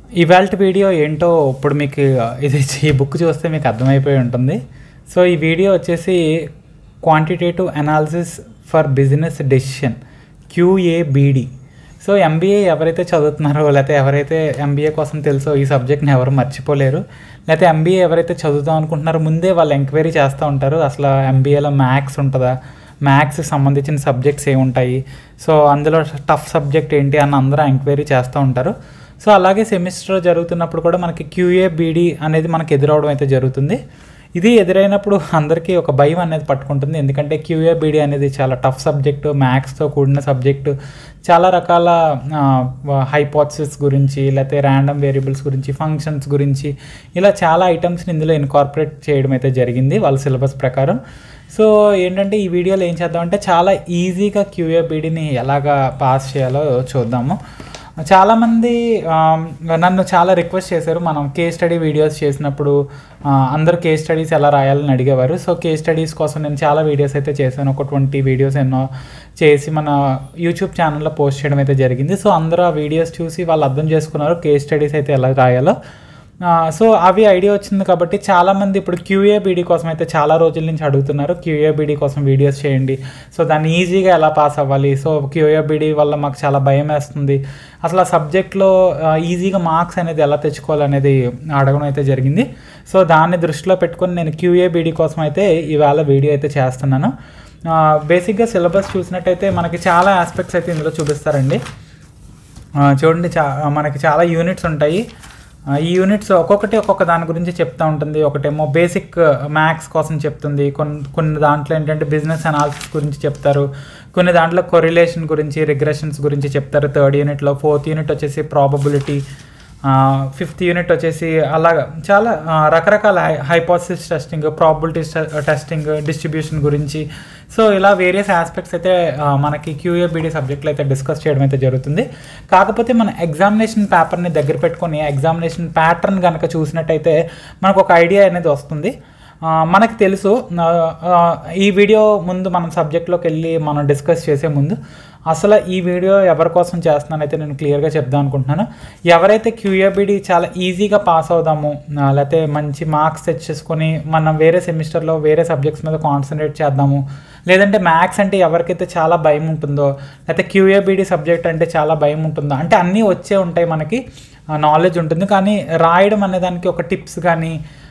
ఇవాల్టి వీడియో ఏంటో ఇప్పుడు మీకు ఇది ఈ బుక్ చూస్తే మీకు అర్థమైపోయి ఉంటుంది. సో ఈ వీడియో వచ్చేసి quantitative analysis for business decision QABD. So MBA ఎవరైతే చదువుతున్నారో లేకపోతే ఎవరైతే ఎంబీఏ కోసం తెలుసో ఈ సబ్జెక్ట్ని ఎవరు మర్చిపోలేరు. లేకపోతే ఎంబీఏ ఎవరైతే చదువుదాం అనుకుంటున్నారో ముందే వాళ్ళు ఎంక్వైరీ చేస్తూ ఉంటారు, అసలు ఎంబీఏలో మ్యాథ్స్ ఉంటుందా, మ్యాథ్స్కి సంబంధించిన సబ్జెక్ట్స్ ఏముంటాయి, సో అందులో టఫ్ సబ్జెక్ట్ ఏంటి అని అందరూ ఎంక్వైరీ చేస్తూ ఉంటారు. సో అలాగే సెమిస్టర్ జరుగుతున్నప్పుడు కూడా మనకి QABD అనేది మనకు ఎదురవడం అయితే జరుగుతుంది. ఇది ఎదురైనప్పుడు అందరికీ ఒక భయం అనేది పట్టుకుంటుంది, ఎందుకంటే QABD అనేది చాలా టఫ్ సబ్జెక్టు, మ్యాథ్స్తో కూడిన సబ్జెక్టు, చాలా రకాల హైపోథసిస్ గురించి లేకపోతే ర్యాండమ్ వేరియబుల్స్ గురించి, ఫంక్షన్స్ గురించి, ఇలా చాలా ఐటమ్స్ని ఇందులో ఇన్కార్పొరేట్ చేయడం అయితే జరిగింది వాళ్ళ సిలబస్ ప్రకారం. సో ఏంటంటే ఈ వీడియోలో ఏం చేద్దామంటే చాలా ఈజీగా QABDని ఎలాగా పాస్ చేయాలో చూద్దాము. చాలామంది నన్ను చాలా రిక్వెస్ట్ చేశారు, మనం కేస్ స్టడీ వీడియోస్ చేసినప్పుడు అందరూ కేస్ స్టడీస్ ఎలా రాయాలని అడిగేవారు. సో కేస్ స్టడీస్ కోసం నేను చాలా వీడియోస్ అయితే చేశాను, ఒక 20 వీడియోస్ ఎన్నో చేసి మన యూట్యూబ్ ఛానల్లో పోస్ట్ చేయడం అయితే జరిగింది. సో అందరూ ఆ వీడియోస్ చూసి వాళ్ళు అర్థం చేసుకున్నారు కేస్ స్టడీస్ అయితే ఎలా రాయాలో. సో అవి ఐడియా వచ్చింది కాబట్టి చాలామంది ఇప్పుడు QABD కోసం అయితే చాలా రోజుల నుంచి అడుగుతున్నారు, QABD కోసం వీడియోస్ చేయండి, సో దాన్ని ఈజీగా ఎలా పాస్ అవ్వాలి, సో QABD వల్ల మాకు చాలా భయం వేస్తుంది, అసలు ఆ సబ్జెక్ట్లో ఈజీగా మార్క్స్ అనేది ఎలా తెచ్చుకోవాలనేది అడగడం అయితే జరిగింది. సో దాన్ని దృష్టిలో పెట్టుకొని నేను QABD కోసం అయితే ఇవాళ వీడియో అయితే చేస్తున్నాను. బేసిక్గా సిలబస్ చూసినట్టయితే మనకి చాలా ఆస్పెక్ట్స్ అయితే ఇందులో చూపిస్తారండి. చూడండి, మనకి చాలా యూనిట్స్ ఉంటాయి. ఈ యూనిట్స్ ఒక్కొక్కటి ఒక్కొక్క దాని గురించి చెప్తూ ఉంటుంది. ఒకటేమో బేసిక్ మ్యాథ్స్ కోసం చెప్తుంది, కొన్ని దాంట్లో ఏంటంటే బిజినెస్ అనాలిసిస్ గురించి చెప్తారు, కొన్ని దాంట్లో కొరిలేషన్ గురించి, రిగ్రెషన్స్ గురించి చెప్తారు 3rd యూనిట్లో. 4th యూనిట్ వచ్చేసి ప్రాబబిలిటీ, 5th యూనిట్ వచ్చేసి అలాగా చాలా రకరకాల hypothesis testing, probability testing, distribution గురించి. సో ఇలా వేరియస్ ఆస్పెక్ట్స్ అయితే మనకి QABD సబ్జెక్ట్లో అయితే డిస్కస్ చేయడం అయితే జరుగుతుంది. కాకపోతే మన ఎగ్జామినేషన్ పేపర్ని దగ్గర పెట్టుకొని ఎగ్జామినేషన్ ప్యాటర్న్ కనుక చూసినట్టయితే మనకు ఒక ఐడియా అనేది వస్తుంది. మనకు తెలుసు, ఈ వీడియో ముందు మనం సబ్జెక్ట్లోకి వెళ్ళి మనం డిస్కస్ చేసే ముందు అసలు ఈ వీడియో ఎవరి కోసం చేస్తున్నానైతే నేను క్లియర్గా చెప్దాం అనుకుంటున్నాను. ఎవరైతే QABD చాలా ఈజీగా పాస్ అవుదాము, లేకపోతే మంచి మార్క్స్ తెచ్చేసుకొని మనం వేరే సెమిస్టర్లో వేరే సబ్జెక్ట్స్ మీద కాన్సన్ట్రేట్ చేద్దాము, లేదంటే మ్యాథ్స్ అంటే ఎవరికైతే చాలా భయం ఉంటుందో, లేకపోతే QABD సబ్జెక్ట్ అంటే చాలా భయం ఉంటుందో, అంటే అన్నీ వచ్చే ఉంటాయి, మనకి నాలెడ్జ్ ఉంటుంది, కానీ రాయడం అనేదానికి ఒక టిప్స్ కానీ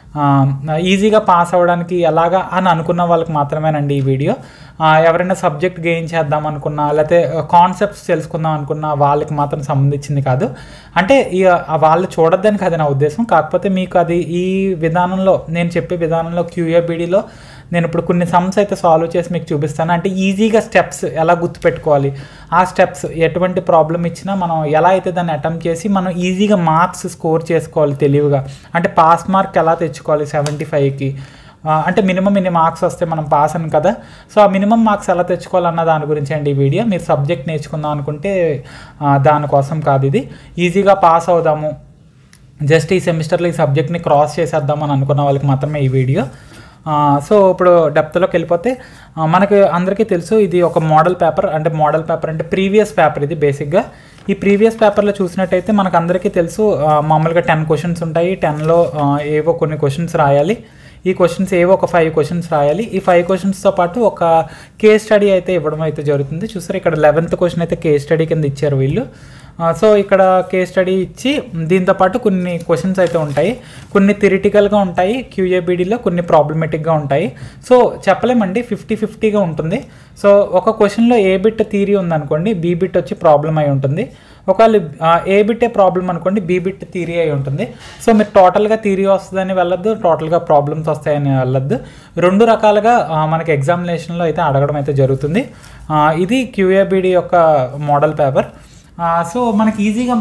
ఈజీగా పాస్ అవ్వడానికి ఎలాగా అని అనుకున్న వాళ్ళకి మాత్రమేనండి ఈ వీడియో. ఎవరైనా సబ్జెక్ట్ గెయిన్ చేద్దాం అనుకున్నా, లేకపోతే కాన్సెప్ట్స్ తెలుసుకుందాం అనుకున్నా వాళ్ళకి మాత్రం సంబంధించింది కాదు. అంటే వాళ్ళు చూడొద్దని కాదు నా ఉద్దేశం, కాకపోతే మీకు అది ఈ విధానంలో నేను చెప్పే విధానంలో QABDలో నేను ఇప్పుడు కొన్ని సమ్స్ అయితే సాల్వ్ చేసి మీకు చూపిస్తాను. అంటే ఈజీగా స్టెప్స్ ఎలా గుర్తుపెట్టుకోవాలి, ఆ స్టెప్స్ ఎటువంటి ప్రాబ్లం ఇచ్చినా మనం ఎలా అయితే దాన్ని అటెంప్ట్ చేసి మనం ఈజీగా మార్క్స్ స్కోర్ చేసుకోవాలి తెలివిగా. అంటే పాస్ మార్క్ ఎలా తెచ్చుకోవాలి 75కి, అంటే మినిమం ఇన్ని మార్క్స్ వస్తే మనం పాస్ అని కదా. సో ఆ మినిమం మార్క్స్ ఎలా తెచ్చుకోవాలన్న దాని గురించి అండి ఈ వీడియో. మీరు సబ్జెక్ట్ నేర్చుకుందాం అనుకుంటే దానికోసం కాదు, ఇది ఈజీగా పాస్ అవుదాము, జస్ట్ ఈ సెమిస్టర్లో ఈ సబ్జెక్ట్ని క్రాస్ చేసేద్దామని అనుకున్న వాళ్ళకి మాత్రమే ఈ వీడియో. సో ఇప్పుడు డెప్త్లోకి వెళ్ళిపోతే మనకు అందరికీ తెలుసు ఇది ఒక మోడల్ పేపర్. అంటే మోడల్ పేపర్ అంటే ప్రీవియస్ పేపర్ ఇది. బేసిక్గా ఈ ప్రీవియస్ పేపర్లో చూసినట్టయితే మనకు అందరికీ తెలుసు, మామూలుగా 10 క్వశ్చన్స్ ఉంటాయి. 10లో ఏవో కొన్ని క్వశ్చన్స్ రాయాలి. ఈ క్వశ్చన్స్ ఏవో ఒక 5 క్వశ్చన్స్ రాయాలి. ఈ 5 క్వశ్చన్స్తో పాటు ఒక కేస్ స్టడీ అయితే ఇవ్వడం అయితే జరుగుతుంది. చూసారు, ఇక్కడ 11th క్వశ్చన్ అయితే కేస్ స్టడీ కింద ఇచ్చారు వీళ్ళు. సో ఇక్కడ కేస్ స్టడీ ఇచ్చి దీంతోపాటు కొన్ని క్వశ్చన్స్ అయితే ఉంటాయి, కొన్ని థియరిటికల్గా ఉంటాయి QABDలో, కొన్ని ప్రాబ్లమేటిక్గా ఉంటాయి. సో చెప్పలేమండి, 50-50గా ఉంటుంది. సో ఒక క్వశ్చన్లో ఏ బిట్ థియరీ ఉందనుకోండి, B బిట్ వచ్చి ప్రాబ్లం అయి ఉంటుంది. ఒకవేళ ఏ బిట్టే ప్రాబ్లం అనుకోండి, B బిట్ థియరీ అయి ఉంటుంది. సో మీరు టోటల్గా థియరీ వస్తుందని వెళ్ళొద్దు, టోటల్గా ప్రాబ్లమ్స్ వస్తాయని వెళ్ళొద్దు. 2 రకాలుగా మనకి ఎగ్జామినేషన్లో అయితే అడగడం అయితే జరుగుతుంది. ఇది QABD యొక్క మోడల్ పేపర్. సో మనకి ఈజీగా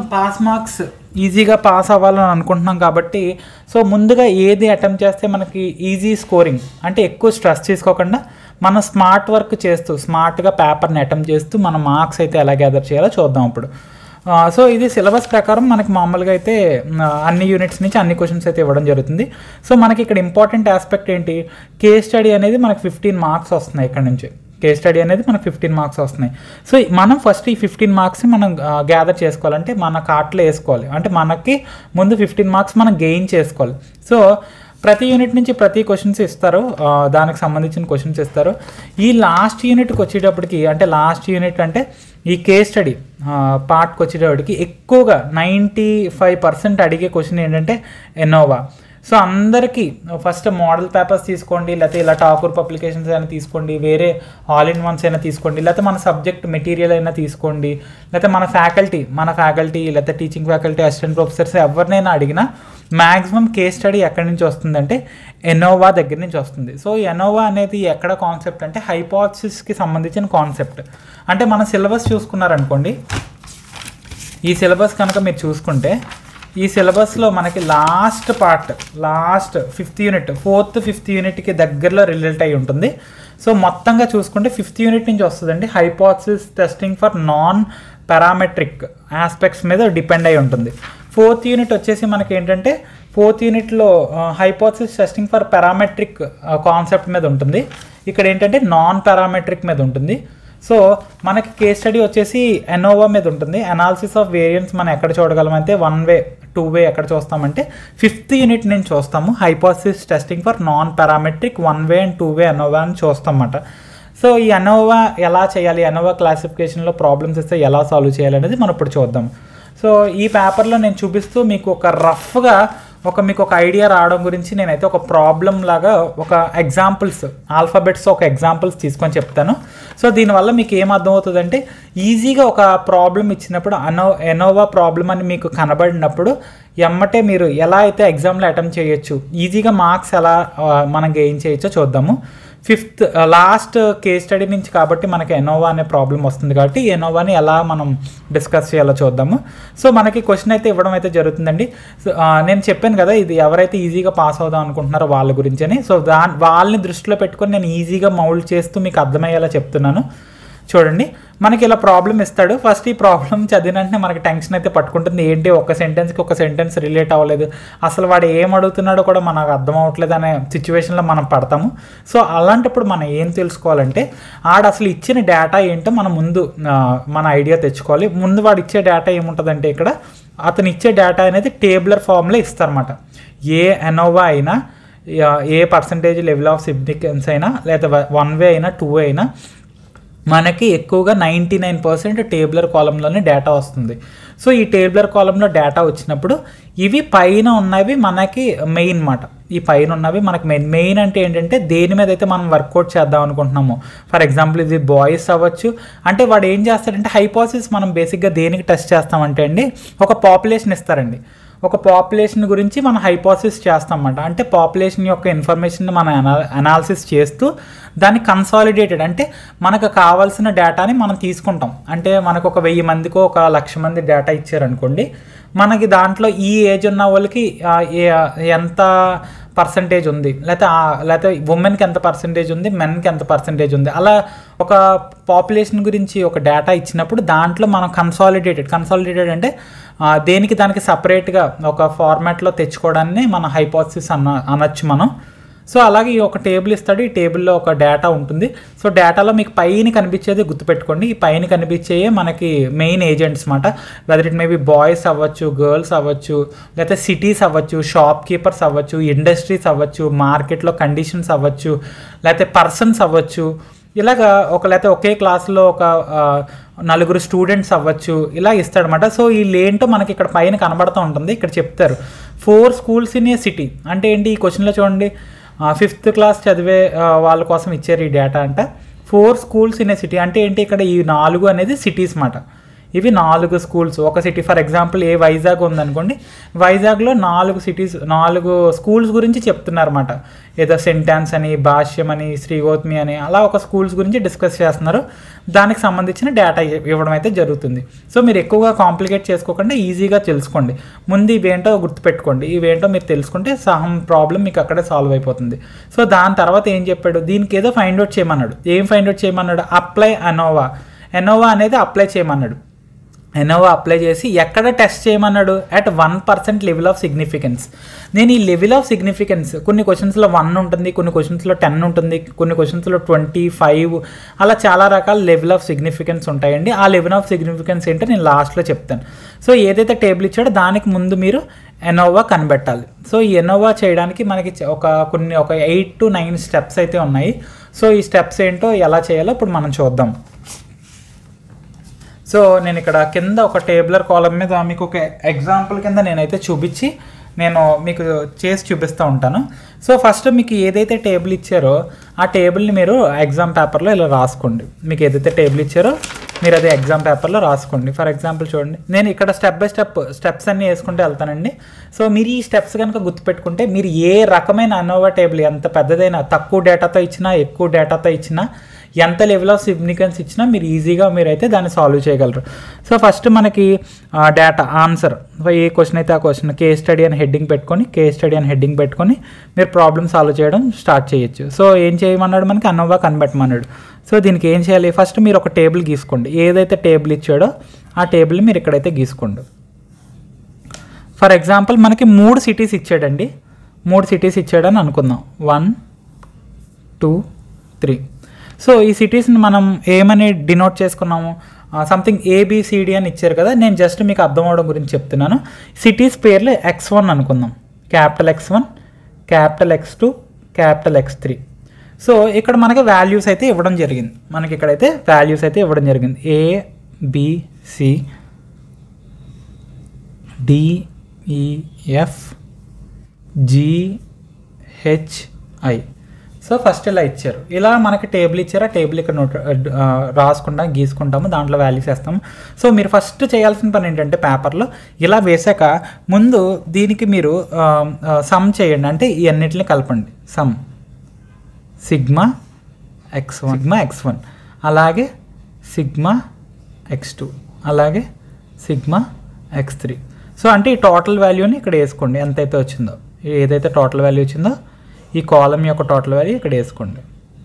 పాస్ అవ్వాలని అనుకుంటున్నాం కాబట్టి సో ముందుగా ఏది అటెంప్ట్ చేస్తే మనకి ఈజీ స్కోరింగ్, అంటే ఎక్కువ స్ట్రెస్ తీసుకోకుండా మనం స్మార్ట్ వర్క్ చేస్తూ స్మార్ట్గా పేపర్ని అటెంప్ట్ చేస్తూ మన మార్క్స్ అయితే ఎలా గ్యాదర్ చేయాలో చూద్దాం ఇప్పుడు. సో ఇది సిలబస్ ప్రకారం మనకి మామూలుగా అయితే అన్ని యూనిట్స్ నుంచి అన్ని క్వశ్చన్స్ అయితే ఇవ్వడం జరుగుతుంది. సో మనకి ఇక్కడ ఇంపార్టెంట్ ఆస్పెక్ట్ ఏంటి, కేస్ స్టడీ అనేది మనకి 15 మార్క్స్ వస్తున్నాయి ఇక్కడ నుంచి. కేస్ స్టడీ అనేది మనకు 15 మార్క్స్ వస్తున్నాయి. సో మనం ఫస్ట్ ఈ 15 మార్క్స్ని మనం గ్యాదర్ చేసుకోవాలంటే మన కార్ట్లో వేసుకోవాలి. అంటే మనకి ముందు 15 మార్క్స్ మనం గెయిన్ చేసుకోవాలి. సో ప్రతి యూనిట్ నుంచి ప్రతి క్వశ్చన్స్ ఇస్తారు, దానికి సంబంధించిన క్వశ్చన్స్ ఇస్తారు. ఈ లాస్ట్ యూనిట్కి వచ్చేటప్పటికి, అంటే లాస్ట్ యూనిట్ అంటే ఈ కేస్ స్టడీ పార్ట్కి వచ్చేటప్పటికి ఎక్కువగా 95% అడిగే క్వశ్చన్ ఏంటంటే ఎనోవా. సో అందరికీ ఫస్ట్ మోడల్ పేపర్స్ తీసుకోండి, లేకపోతే ఇలా ఠాకూర్ పబ్లికేషన్స్ అయినా తీసుకోండి, వేరే ఆల్ ఇన్ వన్స్ అయినా తీసుకోండి, లేకపోతే మన సబ్జెక్ట్ మెటీరియల్ అయినా తీసుకోండి, లేకపోతే మన ఫ్యాకల్టీ లేకపోతే టీచింగ్ ఫ్యాకల్టీ, అసిస్టెంట్ ప్రొఫెసర్స్ ఎవరినైనా అడిగినా మ్యాక్సిమం కేస్ స్టడీ ఎక్కడి నుంచి వస్తుందంటే ఎనోవా దగ్గర నుంచి వస్తుంది. సో ఎనోవా అనేది ఎక్కడ కాన్సెప్ట్ అంటే హైపోథసిస్కి సంబంధించిన కాన్సెప్ట్. అంటే మన సిలబస్ చూసుకున్నారనుకోండి, ఈ సిలబస్ కనుక మీరు చూసుకుంటే ఈ సిలబస్లో మనకి లాస్ట్ 5th యూనిట్కి దగ్గరలో రిలేట్ అయి ఉంటుంది. సో మొత్తంగా చూసుకుంటే 5th యూనిట్ నుంచి వస్తుందండి. Hypothesis testing for non parametric aspects మీద డిపెండ్ అయి ఉంటుంది. 4th యూనిట్ వచ్చేసి మనకి ఏంటంటే 4th యూనిట్లో hypothesis testing for parametric concept మీద ఉంటుంది. ఇక్కడ ఏంటంటే నాన్ పారామెట్రిక్ మీద ఉంటుంది. సో మనకి కేస్ స్టడీ వచ్చేసి ఎనోవా మీద ఉంటుంది. అనాలిసిస్ ఆఫ్ వేరియన్స్ మనం ఎక్కడ చూడగలమంటే 1 వే 2 వే ఎక్కడ చూస్తామంటే 5th యూనిట్ నుంచి చూస్తాము. Hypothesis testing for non parametric 1 way and 2 way ANOVA అని చూస్తామన్నమాట. సో ఈ ఎనోవా ఎలా చేయాలి, ఎనోవా క్లాసిఫికేషన్లో ప్రాబ్లమ్స్ ఇస్తే ఎలా సాల్వ్ చేయాలి అనేది మనం ఇప్పుడు చూద్దాం. సో ఈ పేపర్లో నేను చూపిస్తూ మీకు ఒక రఫ్గా మీకు ఒక ఐడియా రావడం గురించి నేనైతే ఒక ప్రాబ్లం లాగా ఒక ఎగ్జాంపుల్స్ ఆల్ఫాబెట్స్ ఒక ఎగ్జాంపుల్స్ తీసుకొని చెప్తాను. సో దీనివల్ల మీకు ఏం అర్థమవుతుందంటే ఈజీగా ఒక ప్రాబ్లం ఇచ్చినప్పుడు ఎనోవా ప్రాబ్లం అని మీకు కనబడినప్పుడు ఎమ్మటే మీరు ఎలా అయితే ఎగ్జామ్లో అటెంప్ట్ చేయొచ్చు, ఈజీగా మార్క్స్ ఎలా మనం గెయిన్ చేయొచ్చో చూద్దాము. 5th లాస్ట్ కేస్ స్టడీ నుంచి కాబట్టి మనకి ఎనోవా అనే ప్రాబ్లం వస్తుంది కాబట్టి ఎనోవాని ఎలా మనం డిస్కస్ చేయాలో చూద్దాము. సో మనకి క్వశ్చన్ అయితే ఇవ్వడం అయితే జరుగుతుందండి. నేను చెప్పాను కదా, ఇది ఎవరైతే ఈజీగా పాస్ అవుదాం అనుకుంటున్నారో వాళ్ళ గురించి అని. సో వాళ్ళని దృష్టిలో పెట్టుకొని నేను ఈజీగా మౌల్డ్ చేస్తూ మీకు అర్థమయ్యేలా చెప్తున్నాను. చూడండి, మనకి ఇలా ప్రాబ్లం ఇస్తాడు. ఫస్ట్ ఈ ప్రాబ్లం చదివిన వెంటనే మనకి టెన్షన్ అయితే పట్టుకుంటుంది. ఏంటి ఒక సెంటెన్స్ రిలేట్ అవ్వలేదు, అసలు వాడు ఏం అడుగుతున్నాడో కూడా మనకు అర్థం అవ్వట్లేదు అనే సిచ్యువేషన్లో మనం పడతాము. సో అలాంటప్పుడు మనం ఏం తెలుసుకోవాలంటే ఆడు అసలు ఇచ్చిన డేటా ఏంటో మనం ముందు మన ఐడియా తెచ్చుకోవాలి. ముందు వాడు ఇచ్చే డేటా ఏముంటుందంటే ఇక్కడ అతను ఇచ్చే డేటా అనేది టేబులర్ ఫామ్లో ఇస్తారన్నమాట. ఏ ఎనోవా అయినా, ఏ పర్సంటేజ్ లెవెల్ ఆఫ్ సిగ్నిఫికెన్స్ అయినా, లేదా 1 వే అయినా 2 వే అయినా మనకి ఎక్కువగా 99% టేబులర్ కాలంలోనే డేటా వస్తుంది. సో ఈ టేబులర్ కాలంలో డేటా వచ్చినప్పుడు ఇవి పైన ఉన్నవి మనకి మెయిన్ మాట. ఈ పైన ఉన్నవి మనకి మెయిన్ అంటే ఏంటంటే దేని మీద అయితే మనం వర్కౌట్ చేద్దాం అనుకుంటున్నాము. ఫర్ ఎగ్జాంపుల్ ఇది బాయ్స్ అవ్వచ్చు. అంటే వాడు ఏం చేస్తాడంటే హైపోథసిస్ మనం బేసిక్గా దేనికి టెస్ట్ చేస్తామంటే అండి, ఒక పాపులేషన్ ఇస్తారండి. ఒక పాపులేషన్ గురించి మనం హైపోథసిస్ చేస్తామన్నమాట. అంటే పాపులేషన్ యొక్క ఇన్ఫర్మేషన్ మనం అనాలిసిస్ చేస్తూ దాన్ని కన్సాలిడేటెడ్ అంటే మనకు కావాల్సిన డేటాని మనం తీసుకుంటాం. అంటే మనకు ఒక 1000 మందికో 1,00,000 మంది డేటా ఇచ్చారనుకోండి, మనకి దాంట్లో ఈ ఏజ్ ఉన్న వాళ్ళకి ఎంత పర్సంటేజ్ ఉంది, లేకపోతే ఉమెన్కి ఎంత పర్సంటేజ్ ఉంది, మెన్కి ఎంత పర్సంటేజ్ ఉంది, అలా ఒక పాపులేషన్ గురించి ఒక డేటా ఇచ్చినప్పుడు దాంట్లో మనం కన్సాలిడేటెడ్ అంటే దేనికి దానికి సపరేట్గా ఒక ఫార్మాట్లో తెచ్చుకోవడాన్ని మన హైపోథసిస్ అనొచ్చు మనం. సో అలాగే ఒక టేబుల్ ఇస్తాడు, ఈ టేబుల్లో ఒక డేటా ఉంటుంది. సో డేటాలో మీకు పైన కనిపించేది గుర్తుపెట్టుకోండి, ఈ పైన కనిపించేవి మనకి మెయిన్ ఏజెంట్స్ మాట. వెదర్ ఇట్ మేబీ బాయ్స్ అవ్వచ్చు, గర్ల్స్ అవ్వచ్చు, లేకపోతే సిటీస్ అవ్వచ్చు, షాప్ కీపర్స్ అవ్వచ్చు, ఇండస్ట్రీస్ అవ్వచ్చు, మార్కెట్లో కండిషన్స్ అవ్వచ్చు, లేకపోతే పర్సన్స్ అవ్వచ్చు. ఇలాగా లేకపోతే ఒకే క్లాస్లో ఒక 4 స్టూడెంట్స్ అవ్వచ్చు, ఇలా ఇస్తాడనమాట. సో వీళ్ళేంటో మనకి ఇక్కడ పైన కనబడుతూ ఉంటుంది. ఇక్కడ చెప్తారు 4 స్కూల్స్ ఇన్ ఏ సిటీ అంటే ఏంటి, ఈ క్వశ్చన్లో చూడండి 5th క్లాస్ చదివే వాళ్ళ కోసం ఇచ్చారు ఈ డేటా. అంట 4 స్కూల్స్ ఇన్ ఏ సిటీ అంటే ఏంటి, ఇక్కడ ఈ 4 అనేది సిటీస్ మాట. ఇవి 4 స్కూల్స్ ఒక సిటీ. ఫర్ ఎగ్జాంపుల్ వైజాగ్ ఉందనుకోండి, వైజాగ్లో 4 స్కూల్స్ గురించి చెప్తున్నారన్నమాట. ఏదో సెంటాన్స్ అని, భాష్యం అని, శ్రీగౌతమి అని, అలా ఒక స్కూల్స్ గురించి డిస్కస్ చేస్తున్నారు. దానికి సంబంధించిన డేటా ఇవ్వడం అయితే జరుగుతుంది. సో మీరు ఎక్కువగా కాంప్లికేట్ చేసుకోకుండా ఈజీగా తెలుసుకోండి. ముందు ఇవేంటో గుర్తుపెట్టుకోండి, ఇవేంటో మీరు తెలుసుకుంటే సహం ప్రాబ్లం మీకు అక్కడే సాల్వ్ అయిపోతుంది. సో దాని తర్వాత ఏం చెప్పాడు, దీనికి ఏదో ఫైండ్ అవుట్ చేయమన్నాడు. ఏం ఫైండ్ అవుట్ చేయమన్నాడు, అప్లై ఎనోవా అనేది అప్లై చేయమన్నాడు. ఎనోవా అప్లై చేసి ఎక్కడ టెస్ట్ చేయమన్నాడు, అట్ 1% లెవెల్ ఆఫ్ సిగ్నిఫికెన్స్. నేను ఈ లెవెల్ ఆఫ్ సిగ్నిఫికెన్స్ కొన్ని క్వశ్చన్స్లో 1 ఉంటుంది, కొన్ని క్వశ్చన్స్లో 10 ఉంటుంది, కొన్ని క్వశ్చన్స్లో 25, అలా చాలా రకాల లెవెల్ ఆఫ్ సిగ్నిఫికెన్స్ ఉంటాయండి. ఆ లెవెల్ ఆఫ్ సిగ్నిఫికెన్స్ ఏంటో నేను లాస్ట్లో చెప్తాను. సో ఏదైతే టేబుల్ ఇచ్చాడో దానికి ముందు మీరు ఎనోవా కనిపెట్టాలి. సో ఈ ఎనోవా చేయడానికి మనకి ఒక 8 to 9 స్టెప్స్ అయితే ఉన్నాయి. సో ఈ స్టెప్స్ ఏంటో ఎలా చేయాలో ఇప్పుడు మనం చూద్దాం. సో నేను ఇక్కడ కింద ఒక టేబులర్ కాలం మీద మీకు ఒక ఎగ్జాంపుల్ కింద నేనైతే చూపించి నేను మీకు చేసి చూపిస్తూ ఉంటాను. సో ఫస్ట్ మీకు ఏదైతే టేబుల్ ఇచ్చారో ఆ టేబుల్ని మీరు ఎగ్జామ్ పేపర్లో ఇలా రాసుకోండి. మీకు ఏదైతే టేబుల్ ఇచ్చారో మీరు అది ఎగ్జామ్ పేపర్లో రాసుకోండి. ఫర్ ఎగ్జాంపుల్ చూడండి, నేను ఇక్కడ స్టెప్ బై స్టెప్స్ అన్నీ వేసుకుంటూ వెళ్తానండి. సో మీరు ఈ స్టెప్స్ కనుక గుర్తుపెట్టుకుంటే మీరు ఏ రకమైన అనోవా టేబుల్ ఎంత పెద్దదైనా, తక్కువ డేటాతో ఇచ్చినా ఎక్కువ డేటాతో ఇచ్చినా, ఎంత లెవెల్ ఆఫ్ సిగ్నిఫికెన్స్ ఇచ్చినా మీరు ఈజీగా మీరైతే దాన్ని సాల్వ్ చేయగలరు. సో ఫస్ట్ మనకి డేటా ఆన్సర్, ఏ క్వశ్చన్ అయితే ఆ క్వశ్చన్ కేస్ స్టడీ అని హెడ్డింగ్ పెట్టుకొని మీరు ప్రాబ్లమ్ సాల్వ్ చేయడం స్టార్ట్ చేయొచ్చు. సో ఏం చేయమన్నాడు, మనకి అనోవా కనిపెట్టమన్నాడు. సో దీనికి ఏం చేయాలి, ఫస్ట్ మీరు ఒక టేబుల్ గీసుకోండి. ఏదైతే టేబుల్ ఇచ్చాడో ఆ టేబుల్ని మీరు ఇక్కడైతే గీసుకోండి. ఫర్ ఎగ్జాంపుల్ మనకి 3 సిటీస్ ఇచ్చాడండి. 3 సిటీస్ ఇచ్చాడని అనుకుందాం, 1 2 3. సో ఈ సిటీస్ని మనం ఏమని డినోట్ చేసుకున్నాము, సంథింగ్ ABCD అని ఇచ్చారు కదా. నేను జస్ట్ మీకు అర్థం అవడం గురించి చెప్తున్నాను. సిటీస్ పేర్లు X1 అనుకుందాం, capital X1, capital X2, capital X3. So ఇక్కడ మనకి వాల్యూస్ అయితే ఇవ్వడం జరిగింది. మనకి ఇక్కడైతే వాల్యూస్ అయితే ఇవ్వడం జరిగింది, ABC DEF GHI. So first ఇలా ఇచ్చారు, ఇలా మనకి టేబుల్ ఇచ్చారు. ఆ టేబుల్ ఇక్కడ రాసుకుంటాం, గీసుకుంటాము, దాంట్లో వాల్యూస్ వేస్తాము. సో మీరు ఫస్ట్ చేయాల్సిన పని ఏంటంటే పేపర్లో ఇలా వేసాక ముందు దీనికి మీరు సమ్ చేయండి, అంటే ఈ అన్నిటిని కలపండి. సమ్ సిగ్మా X1 అలాగే సిగ్మా X2 అలాగే సిగ్మా X3. సో అంటే ఈ టోటల్ వాల్యూని ఇక్కడ వేసుకోండి, ఎంతైతే వచ్చిందో, ఏదైతే టోటల్ వాల్యూ వచ్చిందో ఈ కాలం యొక్క టోటల్ వాల్యూ ఇక్కడ వేసుకోండి.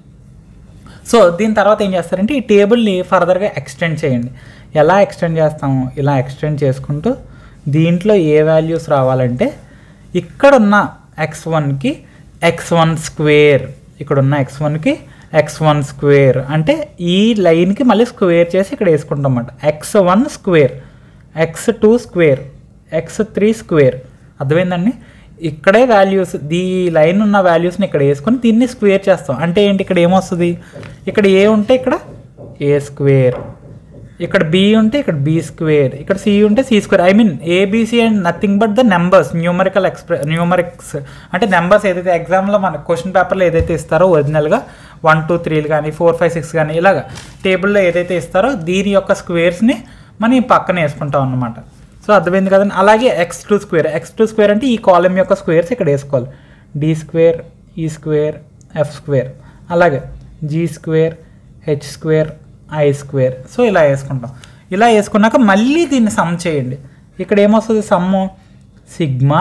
సో దీని తర్వాత ఏం చేస్తారంటే ఈ టేబుల్ని ఫర్దర్గా ఎక్స్టెండ్ చేయండి. ఎలా ఎక్స్టెండ్ చేస్తాము, ఇలా ఎక్స్టెండ్ చేసుకుంటూ దీంట్లో ఏ వాల్యూస్ రావాలంటే ఇక్కడున్న X1కి X1 స్క్వేర్, ఇక్కడున్న X1కి X1 స్క్వేర్, అంటే ఈ లైన్కి మళ్ళీ స్క్వేర్ చేసి ఇక్కడ వేసుకుంటాం అన్నమాట. X1 square, X2 square, X3 square. అర్థమైందండి? ఇక్కడే వాల్యూస్, ఈ లైన్ ఉన్న వాల్యూస్ని ఇక్కడ వేసుకొని దీన్ని స్క్వేర్ చేస్తాం. అంటే ఏంటి, ఇక్కడ ఏమొస్తుంది, ఇక్కడ ఏ ఉంటే ఇక్కడ A స్క్వేర్, ఇక్కడ B ఉంటే ఇక్కడ B స్క్వేర్, ఇక్కడ C ఉంటే C square. I mean ABC and nothing but the numbers, numerics అంటే నెంబర్స్ ఏదైతే ఎగ్జామ్లో మన క్వశ్చన్ పేపర్లో ఏదైతే ఇస్తారో ఒరిజినల్గా 1 2 3 కానీ 4 5 6 కానీ ఇలాగ టేబుల్లో ఏదైతే ఇస్తారో దీని యొక్క స్క్వేర్స్ని మనం పక్కన వేసుకుంటాం అన్నమాట. సో అర్థమైంది కదండి. అలాగే X2 స్క్వేర్ అంటే ఈ కాలం యొక్క స్క్వేర్స్ ఇక్కడ వేసుకోవాలి, D square, E square, F square, అలాగే G square, H square, I square. So ఇలా వేసుకుంటాం. ఇలా వేసుకున్నాక మళ్ళీ దీన్ని సమ్ చేయండి. ఇక్కడ ఏమొస్తుంది, సమ్ము సిగ్మా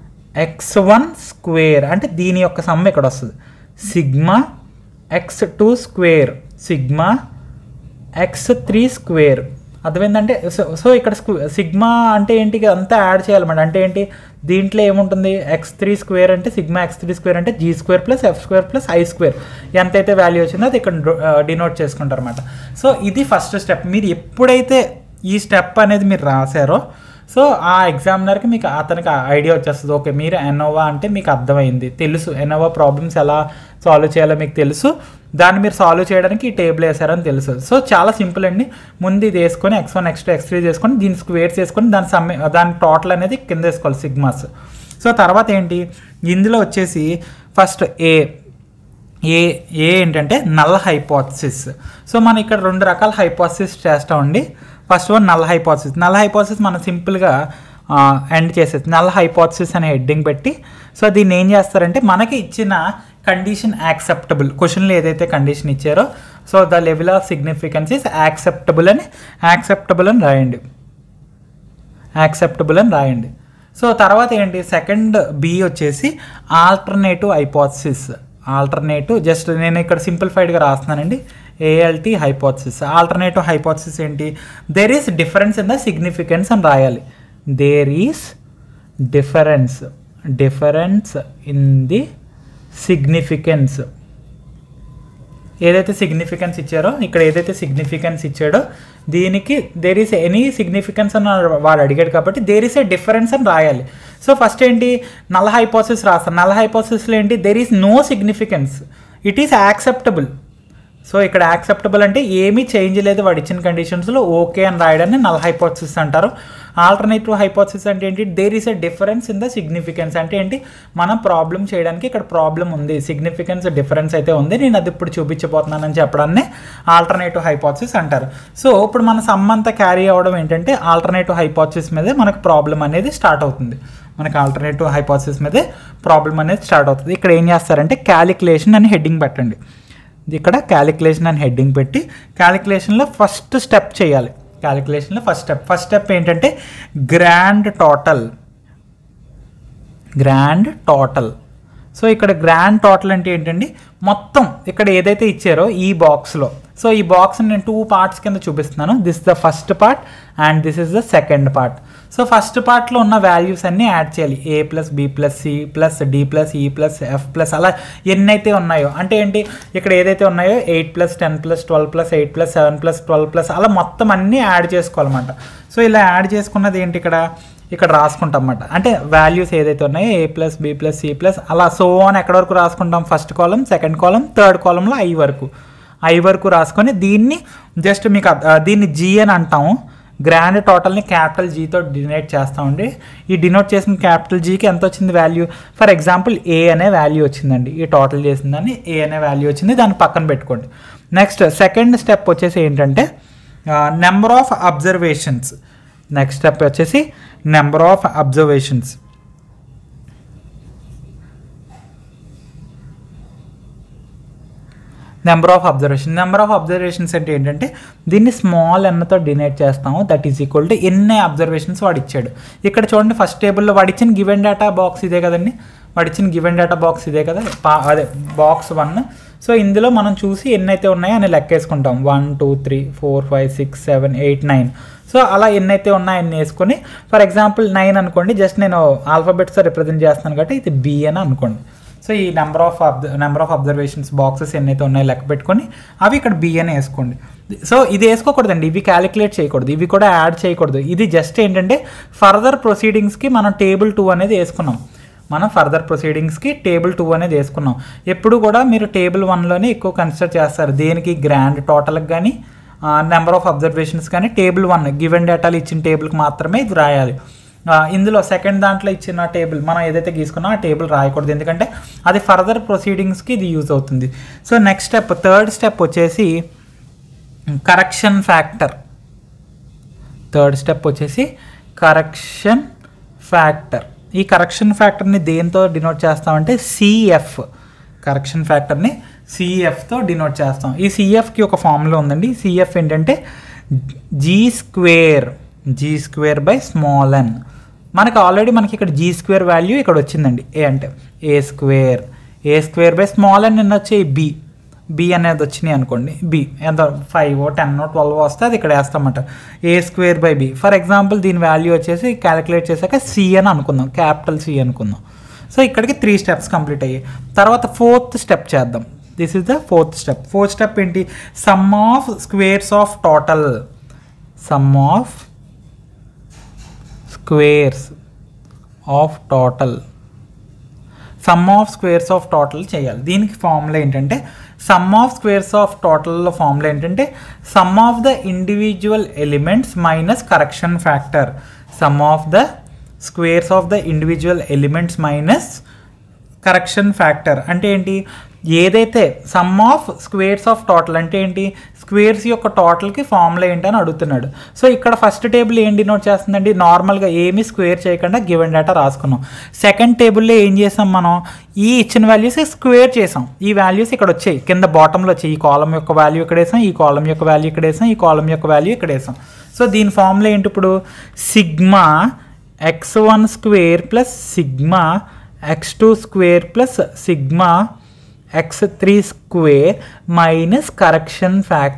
X1 స్క్వేర్, అంటే దీని యొక్క సమ్ ఇక్కడ వస్తుంది, sigma X2 square, sigma X3 square. అర్థమైందంటే సో ఇక్కడ సిగ్మా అంటే ఏంటి, అంతా యాడ్ చేయాలన్నమాట. అంటే ఏంటి, దీంట్లో ఏముంటుంది, X3 స్క్వేర్ అంటే సిగ్మా X3 స్క్వేర్ అంటే G square plus F square plus I square, ఎంతైతే వాల్యూ వచ్చిందో అది ఇక్కడ డినోట్ చేసుకుంటారు అనమాట. సో ఇది ఫస్ట్ స్టెప్. మీరు ఎప్పుడైతే ఈ స్టెప్ అనేది మీరు రాశారో సో ఆ ఎగ్జామినర్కి మీకు అతనికి ఐడియా వచ్చేస్తుంది, ఓకే మీరు ఎనోవా అంటే మీకు అర్థమైంది, తెలుసు ఎనోవా ప్రాబ్లమ్స్ ఎలా సాల్వ్ చేయాలో మీకు తెలుసు, దాన్ని మీరు సాల్వ్ చేయడానికి ఈ టేబుల్ వేసారని తెలుసు. సో చాలా సింపుల్ అండి. ముందు ఇది వేసుకొని X1 X2 X3 చేసుకొని దీని స్క్వేర్స్ వేసుకొని దాని టోటల్ అనేది కింద వేసుకోవాలి, సిగ్మాస్. సో తర్వాత ఏంటి, ఇందులో వచ్చేసి ఫస్ట్ ఏ ఏంటంటే నల్ హైపోథసిస్. సో మనం ఇక్కడ 2 రకాల హైపోథసిస్ చేస్తామండి. ఫస్ట్ వన్ నల్ హైపోథసిస్ మనం సింపుల్గా ఎండ్ చేసేది, నల్ హైపోథసిస్ అనే హెడ్డింగ్ పెట్టి. సో దీన్ని ఏం చేస్తారంటే మనకి ఇచ్చిన కండిషన్ యాక్సెప్టబుల్, క్వశ్చన్లో ఏదైతే కండిషన్ ఇచ్చారో so the level of significance is acceptable అని రాయండి. సో తర్వాత ఏంటి, సెకండ్ బి వచ్చేసి ఆల్టర్నేటివ్ హైపోథసిస్. జస్ట్ నేను ఇక్కడ సింప్లిఫైడ్గా రాస్తున్నానండి. ALT hypothesis. ఆల్టర్నేటివ్ హైపోథసిస్ ఏంటి? There is difference in the significance అని రాయాలి. There is difference in the significance. ఏదైతే సిగ్నిఫికెన్స్ ఇచ్చారో ఇక్కడ ఏదైతే సిగ్నిఫికెన్స్ ఇచ్చాడో దీనికి దేర్ ఈస్ ఎనీ సిగ్నిఫికెన్స్ అని వాడు అడిగాడు కాబట్టి దేర్ ఈస్ ఏ డిఫరెన్స్ అని రాయాలి. సో ఫస్ట్ ఏంటి, నల్ హైపోథసిస్ రాస్తాను. నల్ హైపోథసిస్లో ఏంటి, there is no significance, it is acceptable. So ఇక్కడ యాక్సెప్టబుల్ అంటే ఏమీ చేంజ్ లేదు వాడు ఇచ్చిన కండిషన్స్లో, ఓకే అని రాయడాన్ని నల్ హైపోథసిస్ అంటారు. ఆల్టర్నేటివ్ హైపోథసిస్ అంటే ఏంటి, there is a difference in the significance. అంటే ఏంటి, మనం ప్రాబ్లం చేయడానికి ఇక్కడ ప్రాబ్లం ఉంది, సిగ్నిఫికెన్స్ డిఫరెన్స్ అయితే ఉంది, నేను అది ఇప్పుడు చూపించబోతున్నానని చెప్పడాన్ని ఆల్టర్నేటివ్ హైపోథసిస్ అంటారు. సో ఇప్పుడు మన సమ్ అంతా క్యారీ అవ్వడం ఏంటంటే ఆల్టర్నేటివ్ హైపోథసిస్ మీదే మనకు ప్రాబ్లం అనేది స్టార్ట్ అవుతుంది. మనకు ఆల్టర్నేటివ్ హైపోథసిస్ మీదే ప్రాబ్లం అనేది స్టార్ట్ అవుతుంది. ఇక్కడ ఏం చేస్తారంటే క్యాలిక్యులేషన్ అని హెడ్డింగ్ పెట్టండి. ఇక్కడ క్యాలిక్యులేషన్ అని హెడ్డింగ్ పెట్టి క్యాలిక్యులేషన్లో ఫస్ట్ స్టెప్ చేయాలి. క్యాలిక్యులేషన్లో ఫస్ట్ స్టెప్ ఏంటంటే గ్రాండ్ టోటల్. సో ఇక్కడ గ్రాండ్ టోటల్ అంటే ఏంటండి, మొత్తం ఇక్కడ ఏదైతే ఇచ్చారో ఈ బాక్స్లో, సో ఈ బాక్స్ నేను 2 పార్ట్స్ కింద చూపిస్తున్నాను. This the first part and this is the second part. So first పార్ట్లో ఉన్న వాల్యూస్ అన్నీ యాడ్ చేయాలి. A + B + C + D + E + F + అలా ఎన్నైతే ఉన్నాయో, అంటే ఏంటి ఇక్కడ ఏదైతే ఉన్నాయో 8 + 10 + 12 + 8 + 7 + 12 అలా మొత్తం అన్నీ యాడ్ చేసుకోవాలన్నమాట. సో ఇలా యాడ్ చేసుకున్నది ఏంటి, ఇక్కడ రాసుకుంటాం అన్నమాట. అంటే వాల్యూస్ ఏదైతే ఉన్నాయో A + B + C + అలా సో అని ఎక్కడి వరకు రాసుకుంటాం, first column, second column, third కాలంలో I వరకు రాసుకొని దీన్ని జస్ట్ మీకు దీన్ని G అని అంటాము. గ్రాండ్ టోటల్ని క్యాపిటల్ Gతో డినోట్ చేస్తామండి. ఈ డినోట్ చేసిన క్యాపిటల్ Gకి ఎంత వచ్చింది వాల్యూ, ఫర్ ఎగ్జాంపుల్ A అనే వాల్యూ వచ్చిందండి. ఈ టోటల్ చేసిందని A అనే వాల్యూ వచ్చింది, దాన్ని పక్కన పెట్టుకోండి. నెక్స్ట్ సెకండ్ స్టెప్ వచ్చేసి ఏంటంటే number of observations. Next step వచ్చేసి number of observations. Number of observations అంటే ఏంటంటే దీన్ని స్మాల్ ఎన్తో డినోట్ చేస్తాము. దట్ ఈజ్ ఈక్వల్ టు ఎన్ని అబ్జర్వేషన్స్ వాడు ఇచ్చాడు. ఇక్కడ చూడండి ఫస్ట్ టేబుల్లో వాడు ఇచ్చిన గివెన్ డేటా బాక్స్ ఇదే కదండి, ఇదే కదా, అదే బాక్స్ 1. సో ఇందులో మనం చూసి ఎన్నైతే ఉన్నాయో అని లెక్కేసుకుంటాం. 1 2 3 4 5 6 7 8 9. సో అలా ఎన్నైతే ఉన్నాయని వేసుకొని, ఫర్ ఎగ్జాంపుల్ 9 అనుకోండి, జస్ట్ నేను ఆల్ఫాబెట్స్తో రిప్రజెంట్ చేస్తున్నాను కాబట్టి ఇది B అని అనుకోండి. సో ఈ నెంబర్ ఆఫ్ అబ్జర్వేషన్స్ బాక్సెస్ ఎన్నైతే ఉన్నాయో లెక్క పెట్టుకొని అవి ఇక్కడ B అని వేసుకోండి. సో ఇది వేసుకోకూడదండి, ఇవి క్యాలిక్యులేట్ చేయకూడదు, ఇవి కూడా యాడ్ చేయకూడదు. ఇది జస్ట్ ఏంటంటే ఫర్దర్ ప్రొసీడింగ్స్కి మనం టేబుల్ 2 అనేది వేసుకున్నాం. ఎప్పుడు కూడా మీరు టేబుల్ 1లోనే ఎక్కువ కన్సిడర్ చేస్తారు. దేనికి, గ్రాండ్ టోటల్కి కానీ నెంబర్ ఆఫ్ అబ్జర్వేషన్స్ కానీ టేబుల్ 1 గివెన్ డేటాలు ఇచ్చిన టేబుల్కి మాత్రమే ఇది రాయాలి. ఇందులో సెకండ్ దాంట్లో ఇచ్చిన టేబుల్ మనం ఏదైతే గీసుకున్నా ఆ టేబుల్ రాయకూడదు, ఎందుకంటే అది ఫర్దర్ ప్రొసీడింగ్స్కి ఇది యూజ్ అవుతుంది. So next step, third step వచ్చేసి కరెక్షన్ ఫ్యాక్టర్. ఈ కరెక్షన్ ఫ్యాక్టర్ని దేంతో డినోట్ చేస్తామంటే CF. కరెక్షన్ ఫ్యాక్టర్ని CFతో డినోట్ చేస్తాం. ఈ CFకి ఒక ఫార్ములా ఉందండి. CF ఏంటంటే G²/n. మనకి ఆల్రెడీ ఇక్కడ G² వాల్యూ ఇక్కడ వచ్చిందండి. A అంటే A²/n నిన్న వచ్చే B అనేది వచ్చినాయి అనుకోండి. B ఎంత 5 10 12 వస్తే అది ఇక్కడ వేస్తామన్నమాట. A²/B. ఫర్ ఎగ్జాంపుల్ దీని వాల్యూ వచ్చేసి క్యాలిక్యులేట్ చేశాక C అని అనుకుందాం, క్యాపిటల్ C అనుకుందాం. సో ఇక్కడికి 3 స్టెప్స్ కంప్లీట్ అయ్యాయి. తర్వాత ఫోర్త్ స్టెప్ చేద్దాం. This is the fourth step ఏంటి, sum of squares of total. Sum of squares of total చేయాలి. దీనికి ఫార్ములా ఏంటంటే సమ్ ఆఫ్ స్క్వేర్స్ ఆఫ్ టోటల్లో ఫార్ములా ఏంటంటే sum of the individual elements minus correction factor. Sum of the squares of the individual elements minus correction factor అంటే ఏంటి, ఏదైతే sum of squares of total అంటే ఏంటి, స్క్వేర్స్ యొక్క టోటల్కి formula ఏంటని అడుగుతున్నాడు. సో ఇక్కడ ఫస్ట్ టేబుల్ ఏం డినోట్ చేస్తుందండి, నార్మల్గా ఏమీ స్క్వేర్ చేయకుండా గివెన్ డేటా రాసుకున్నాం. సెకండ్ టేబుల్లో ఏం చేసాం, మనం ఈ ఇచ్చిన వాల్యూస్ స్క్వేర్ చేసాం. ఈ వాల్యూస్ ఇక్కడ వచ్చాయి, కింద బాటంలో వచ్చాయి. ఈ కాలం యొక్క వాల్యూ ఇక్కడ వేసాం, ఈ కాలం యొక్క వాల్యూ ఇక్కడ వేసాం, ఈ కాలం యొక్క వాల్యూ ఇక్కడ వేసాం. సో దీని ఫార్ములా ఏంటి, ఇప్పుడు sigma x1² plus sigma x2² plus sigma x3 square minus correction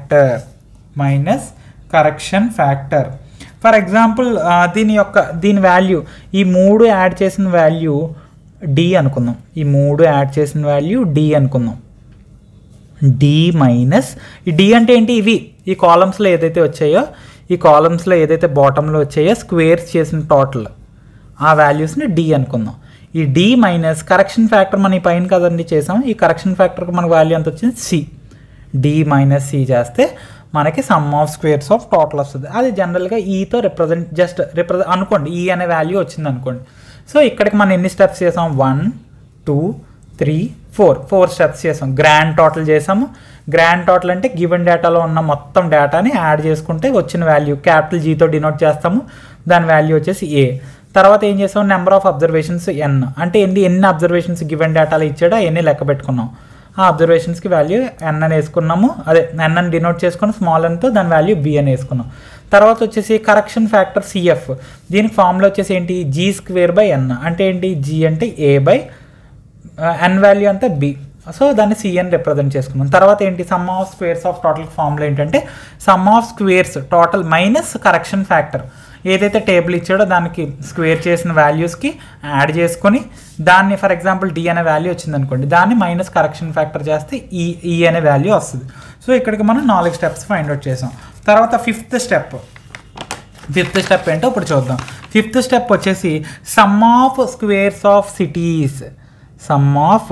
factor. For example దీని వాల్యూ ఈ 3 యాడ్ చేసిన వాల్యూ d అనుకుందాం. ఈ 3 యాడ్ చేసిన వాల్యూ d అనుకుందాం. d మైనస్ ఈ d అంటే ఏంటి, ఇవి ఈ కాలమ్స్లో ఏదైతే వచ్చాయో, ఈ కాలమ్స్లో ఏదైతే బాటంలో వచ్చాయో స్క్వేర్స్ చేసిన టోటల్ ఆ వాల్యూస్ని d అనుకుందాం. ఈ d మైనస్ కరెక్షన్ ఫ్యాక్టర్ మనం ఈ పైన కదండి చేసాం, ఈ కరెక్షన్ ఫ్యాక్టర్కి మనకు వాల్యూ ఎంత వచ్చింది c. d మైనస్ c చేస్తే మనకి sum of squares of total వస్తుంది. అది జనరల్గా ఈతో రిప్రజెంట్ అనుకోండి, ఈ అనే వాల్యూ వచ్చింది అనుకోండి. సో ఇక్కడికి మనం ఎన్ని స్టెప్స్ చేసాం, 1 2 3 4 స్టెప్స్ చేసాం. గ్రాండ్ టోటల్ చేసాము. గ్రాండ్ టోటల్ అంటే గివెన్ డేటాలో ఉన్న మొత్తం డేటాని యాడ్ చేసుకుంటే వచ్చిన వాల్యూ క్యాపిటల్ జీతో డినోట్ చేస్తాము. దాని వాల్యూ వచ్చేసి a. తర్వాత ఏం చేసాం, నెంబర్ ఆఫ్ అబ్జర్వేషన్స్ n అంటే ఎన్ని అబ్జర్వేషన్స్ గివెన్ డేటాలో ఇచ్చాడో ఎన్ని లెక్క పెట్టుకున్నాం. ఆ అబ్జర్వేషన్స్కి వాల్యూ n అని వేసుకున్నాము. అదే n అని డినోట్ చేసుకుని స్మాల్ nతో దాని వాల్యూ b అని వేసుకున్నాం. తర్వాత వచ్చేసి కరెక్షన్ ఫ్యాక్టర్ cf. దీనికి ఫార్ములా వచ్చేసి ఏంటి, g²/n అంటే ఏంటి, g అంటే a బై n వాల్యూ అంతా b. సో దాన్ని c అని రిప్రజెంట్ చేసుకున్నాం. తర్వాత ఏంటి, sum of squares of total formula ఏంటంటే sum of squares total minus correction factor. ఏదైతే టేబుల్ ఇచ్చాడో దానికి స్క్వేర్ చేసిన వాల్యూస్కి యాడ్ చేసుకొని దాన్ని ఫర్ ఎగ్జాంపుల్ d అనే వాల్యూ వచ్చింది అనుకోండి, దాన్ని మైనస్ కరెక్షన్ ఫ్యాక్టర్ చేస్తే ఈ అనే వాల్యూ వస్తుంది. సో ఇక్కడికి మనం 4 స్టెప్స్ ఫైండ్ అవుట్ చేసాం. తర్వాత ఫిఫ్త్ స్టెప్ ఏంటో ఇప్పుడు చూద్దాం. ఫిఫ్త్ స్టెప్ వచ్చేసి sum of squares of cities. Sum of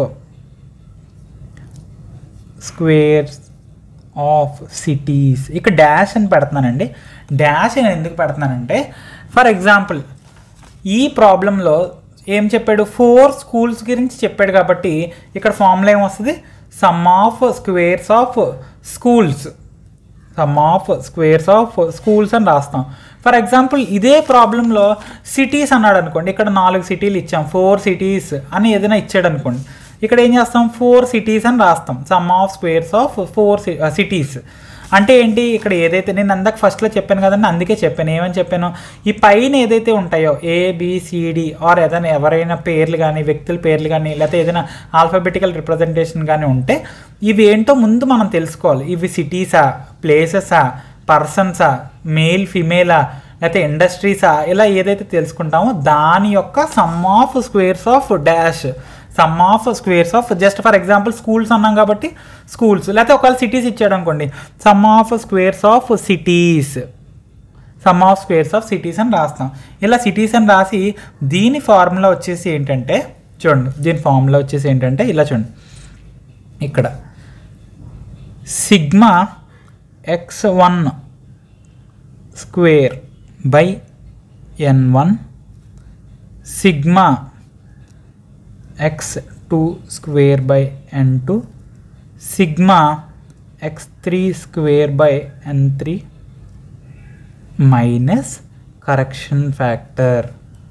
squares of cities. ఇక్కడ డాష్ అని పెడుతున్నానండి. డాష్ అని ఎందుకు పెడుతున్నానంటే ఫర్ ఎగ్జాంపుల్ ఈ ప్రాబ్లంలో ఏం చెప్పాడు, 4 స్కూల్స్ గురించి చెప్పాడు కాబట్టి ఇక్కడ ఫార్ములా ఏమొస్తుంది, sum of squares of schools. Sum of squares of schools అని రాస్తాం. ఫర్ ఎగ్జాంపుల్ ఇదే ప్రాబ్లంలో సిటీస్ అన్నాడు అనుకోండి, ఇక్కడ 4 సిటీలు ఇచ్చాం, 4 సిటీస్ అని ఏదైనా ఇచ్చాడు అనుకోండి, ఇక్కడ ఏం చేస్తాం, 4 సిటీస్ అని రాస్తాం. Sum of squares of 4 cities అంటే ఏంటి, ఇక్కడ ఏదైతే నేను అందాక ఫస్ట్లో చెప్పాను కదండి, అందుకే చెప్పాను. ఏమని చెప్పాను, ఈ పైన ఏదైతే ఉంటాయో ABCD ఆర్ ఏదైనా ఎవరైనా పేర్లు కానీ వ్యక్తుల పేర్లు కానీ లేకపోతే ఏదైనా ఆల్ఫాబెటికల్ రిప్రజెంటేషన్ కానీ ఉంటే ఇవి ఏంటో ముందు మనం తెలుసుకోవాలి. ఇవి సిటీసా, ప్లేసెసా, పర్సన్సా, మేల్ ఫిమేలా, లేకపోతే ఇండస్ట్రీసా, ఇలా ఏదైతే తెలుసుకుంటామో దాని యొక్క sum of squares of dash. Sum of squares of just for example schools అన్నాం కాబట్టి స్కూల్స్, లేకపోతే ఒకవేళ సిటీస్ ఇచ్చాడు అనుకోండి, sum of squares of cities. Sum of squares of cities అని రాస్తాం. ఇలా సిటీస్ అని రాసి దీని ఫార్ములా వచ్చేసి ఏంటంటే చూడండి, ఇలా చూడండి, ఇక్కడ sigma x1 square by n1 sigma x2 square by n2 sigma x3 square by n3 minus correction factor.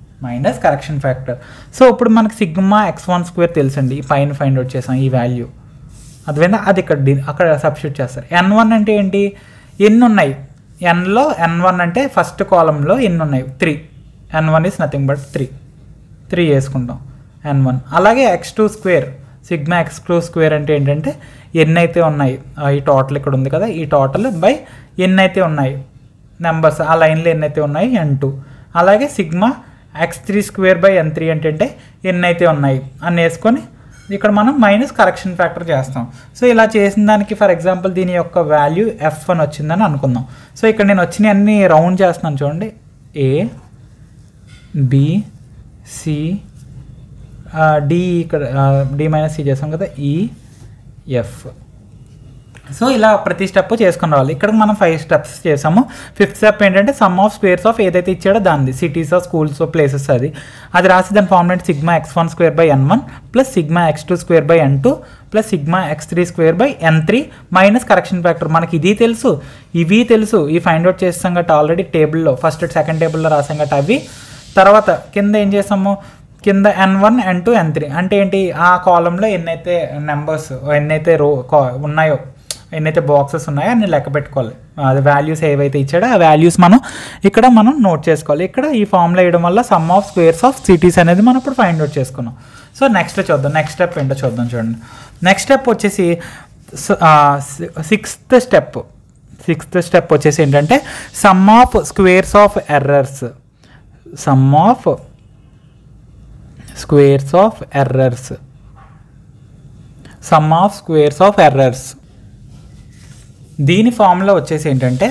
So ఇప్పుడు మనకి సిగ్మా x1 స్క్వేర్ తెలుసండి, ఈ పైన ఫైండ్ అవుట్ చేసాం ఈ వాల్యూ. అదేవిధంగా అది అక్కడ సబ్స్టిట్యూట్ చేస్తారు. n1 అంటే ఏంటి, ఎన్ని ఉన్నాయి, nలో n1 అంటే ఫస్ట్ కాలంలో ఎన్ని ఉన్నాయి, 3. n1 ఈజ్ నథింగ్ బట్ 3 వేసుకుంటాం n1. అలాగే x2 square, sigma x2 square అంటే ఏంటంటే ఎన్ని అయితే ఉన్నాయి, ఈ టోటల్ ఇక్కడ ఉంది కదా, ఈ టోటల్ బై ఎన్ని అయితే ఉన్నాయి నెంబర్స్, ఆ లైన్లో ఎన్ని అయితే ఉన్నాయి n2. అలాగే sigma x3 square by n3 అంటే ఎన్ని అయితే ఉన్నాయి అని వేసుకొని ఇక్కడ మనం మైనస్ కరెక్షన్ ఫ్యాక్టర్ చేస్తాం. సో ఇలా చేసిన దానికి ఫర్ ఎగ్జాంపుల్ దీని యొక్క వాల్యూ f అని వచ్చిందని అనుకుందాం. సో ఇక్కడ నేను వచ్చిన అన్ని రౌండ్ చేస్తున్నాను చూడండి, A B C D, ఇక్కడ D మైనస్ C చేస్తాం కదా, E F. సో ఇలా ప్రతి స్టెప్ చేసుకుని రావాలి. ఇక్కడ మనం 5 స్టెప్స్ చేసాము. 5th స్టెప్ ఏంటంటే సమ్ ఆఫ్ స్క్వేర్స్ ఆఫ్ ఏదైతే ఇచ్చాడో దాన్ని, సిటీస్, స్కూల్స్, ప్లేసెస్, అది రాసి దాని formula sigma x1 square by n1 plus sigma x2 square by n2 plus sigma x3 square by n3 minus correction factor. మనకి ఇది తెలుసు, ఇవి తెలుసు, ఈ ఫైండ్ అవుట్ చేస్తాం గట్ట ఆల్రెడీ టేబుల్లో ఫస్ట్ సెకండ్ టేబుల్లో రాసాం గట్ట అవి. తర్వాత కింద ఏం చేసాము, కింద n1 n2 n3 అంటే ఏంటి, ఆ కాలంలో ఎన్నైతే నెంబర్స్ ఎన్నైతే ఉన్నాయో ఎన్నైతే బాక్సెస్ ఉన్నాయో అన్ని లెక్క పెట్టుకోవాలి. అది వాల్యూస్ ఏవైతే ఇచ్చాడో ఆ వాల్యూస్ ఇక్కడ మనం నోట్ చేసుకోవాలి. ఇక్కడ ఈ ఫార్ములా వేయడం వల్ల sum of squares of cities అనేది మనం ఇప్పుడు ఫైండ్ అవుట్ చేసుకున్నాం. సో నెక్స్ట్ చూద్దాం, నెక్స్ట్ స్టెప్ ఏంటో చూద్దాం. చూడండి, నెక్స్ట్ స్టెప్ వచ్చేసి సిక్స్త్ స్టెప్ వచ్చేసి ఏంటంటే sum of squares of errors. Sum of squares of errors. Sum of squares of errors. దీని ఫార్ములా వచ్చేసి ఏంటంటే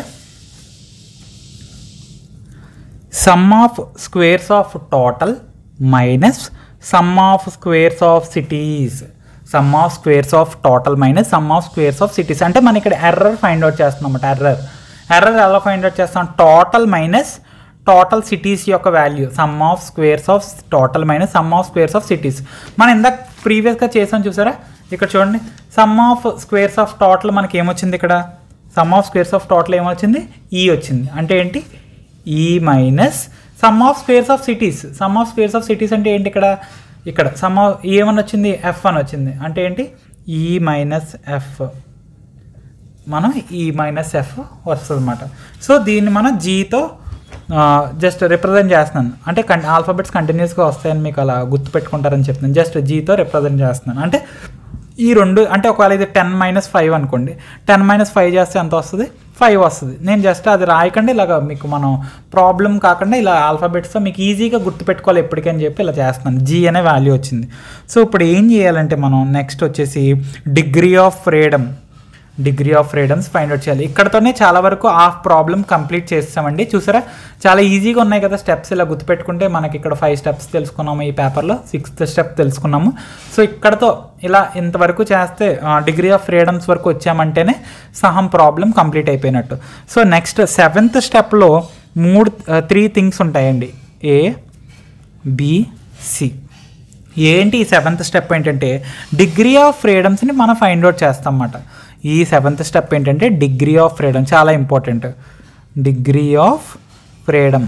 sum of squares of total minus sum of squares of cities. Sum of squares of total minus sum of squares of cities. అంటే మనం ఇక్కడ error find out చేస్తున్నాం అన్నమాట. Error ఎలా find out చేస్తాం? టోటల్ మైనస్ టోటల్ సిటీస్ యొక్క value. Sum of squares of total minus sum of squares of cities. మనం ఇందాక ప్రీవియస్గా చేసాం చూసారా, ఇక్కడ చూడండి. Sum of squares of total మనకి ఏమొచ్చింది? ఇక్కడ sum of squares of total ఏమొచ్చింది? ఈ వచ్చింది. అంటే ఏంటి? ఈ minus sum of squares of cities. Sum of squares of cities అంటే ఏంటి? ఇక్కడ సమ్ ఆఫ్ ఏమని వచ్చింది? ఎఫ్ అని వచ్చింది. అంటే ఏంటి? ఈ మైనస్ ఎఫ్. మనం ఈ మైనస్ ఎఫ్ వస్తుంది అన్నమాట. సో దీన్ని మనం జీతో జస్ట్ రిప్రజెంట్ చేస్తున్నాను. అంటే ఆల్ఫాబెట్స్ కంటిన్యూస్గా వస్తాయని మీకు అలా గుర్తుపెట్టుకుంటారని చెప్తున్నాను. జస్ట్ జీతో రిప్రజెంట్ చేస్తున్నాను. అంటే ఈ రెండు, అంటే ఒకవేళ ఇది 10-5 అనుకోండి, 10-5 చేస్తే ఎంత వస్తుంది? 5 వస్తుంది. నేను జస్ట్ అది రాయకండి, ఇలాగ మీకు మనం ప్రాబ్లం కాకుండా ఇలా ఆల్ఫాబెట్స్తో మీకు ఈజీగా గుర్తుపెట్టుకోవాలి ఎప్పటికని చెప్పి ఇలా చేస్తున్నాను. జీ అనే వాల్యూ వచ్చింది. సో ఇప్పుడు ఏం చేయాలంటే మనం నెక్స్ట్ వచ్చేసి degree of freedoms find out చేయాలి. ఇక్కడతోనే చాలా వరకు హాఫ్ ప్రాబ్లం కంప్లీట్ చేస్తామండి. చూసారా, చాలా ఈజీగా ఉన్నాయి కదా స్టెప్స్. ఇలా గుర్తుపెట్టుకుంటే మనకి ఇక్కడ 5 స్టెప్స్ తెలుసుకున్నాము ఈ పేపర్లో, 6th స్టెప్ తెలుసుకున్నాము. సో ఇక్కడతో ఇలా ఇంతవరకు చేస్తే డిగ్రీ ఆఫ్ ఫ్రీడమ్స్ వరకు వచ్చామంటేనే సహం ప్రాబ్లం కంప్లీట్ అయిపోయినట్టు. సో నెక్స్ట్ 7th స్టెప్లో 3 థింగ్స్ ఉంటాయండి. A, B, C. ఏంటి ఈ 7th స్టెప్ ఏంటంటే డిగ్రీ ఆఫ్ ఫ్రీడమ్స్ని మనం ఫైండ్ అవుట్ చేస్తాం అన్నమాట. ఈ 7th స్టెప్ ఏంటంటే డిగ్రీ ఆఫ్ ఫ్రీడమ్, చాలా ఇంపార్టెంట్. డిగ్రీ ఆఫ్ ఫ్రీడమ్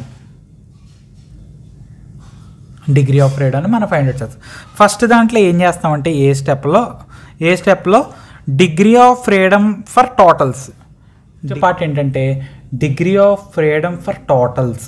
మనం ఫైండ్ అవుట్ చేస్తాం. ఫస్ట్ దాంట్లో ఏం చేస్తామంటే ఏ స్టెప్లో degree of freedom for totals. Part ఏంటంటే degree of freedom for totals.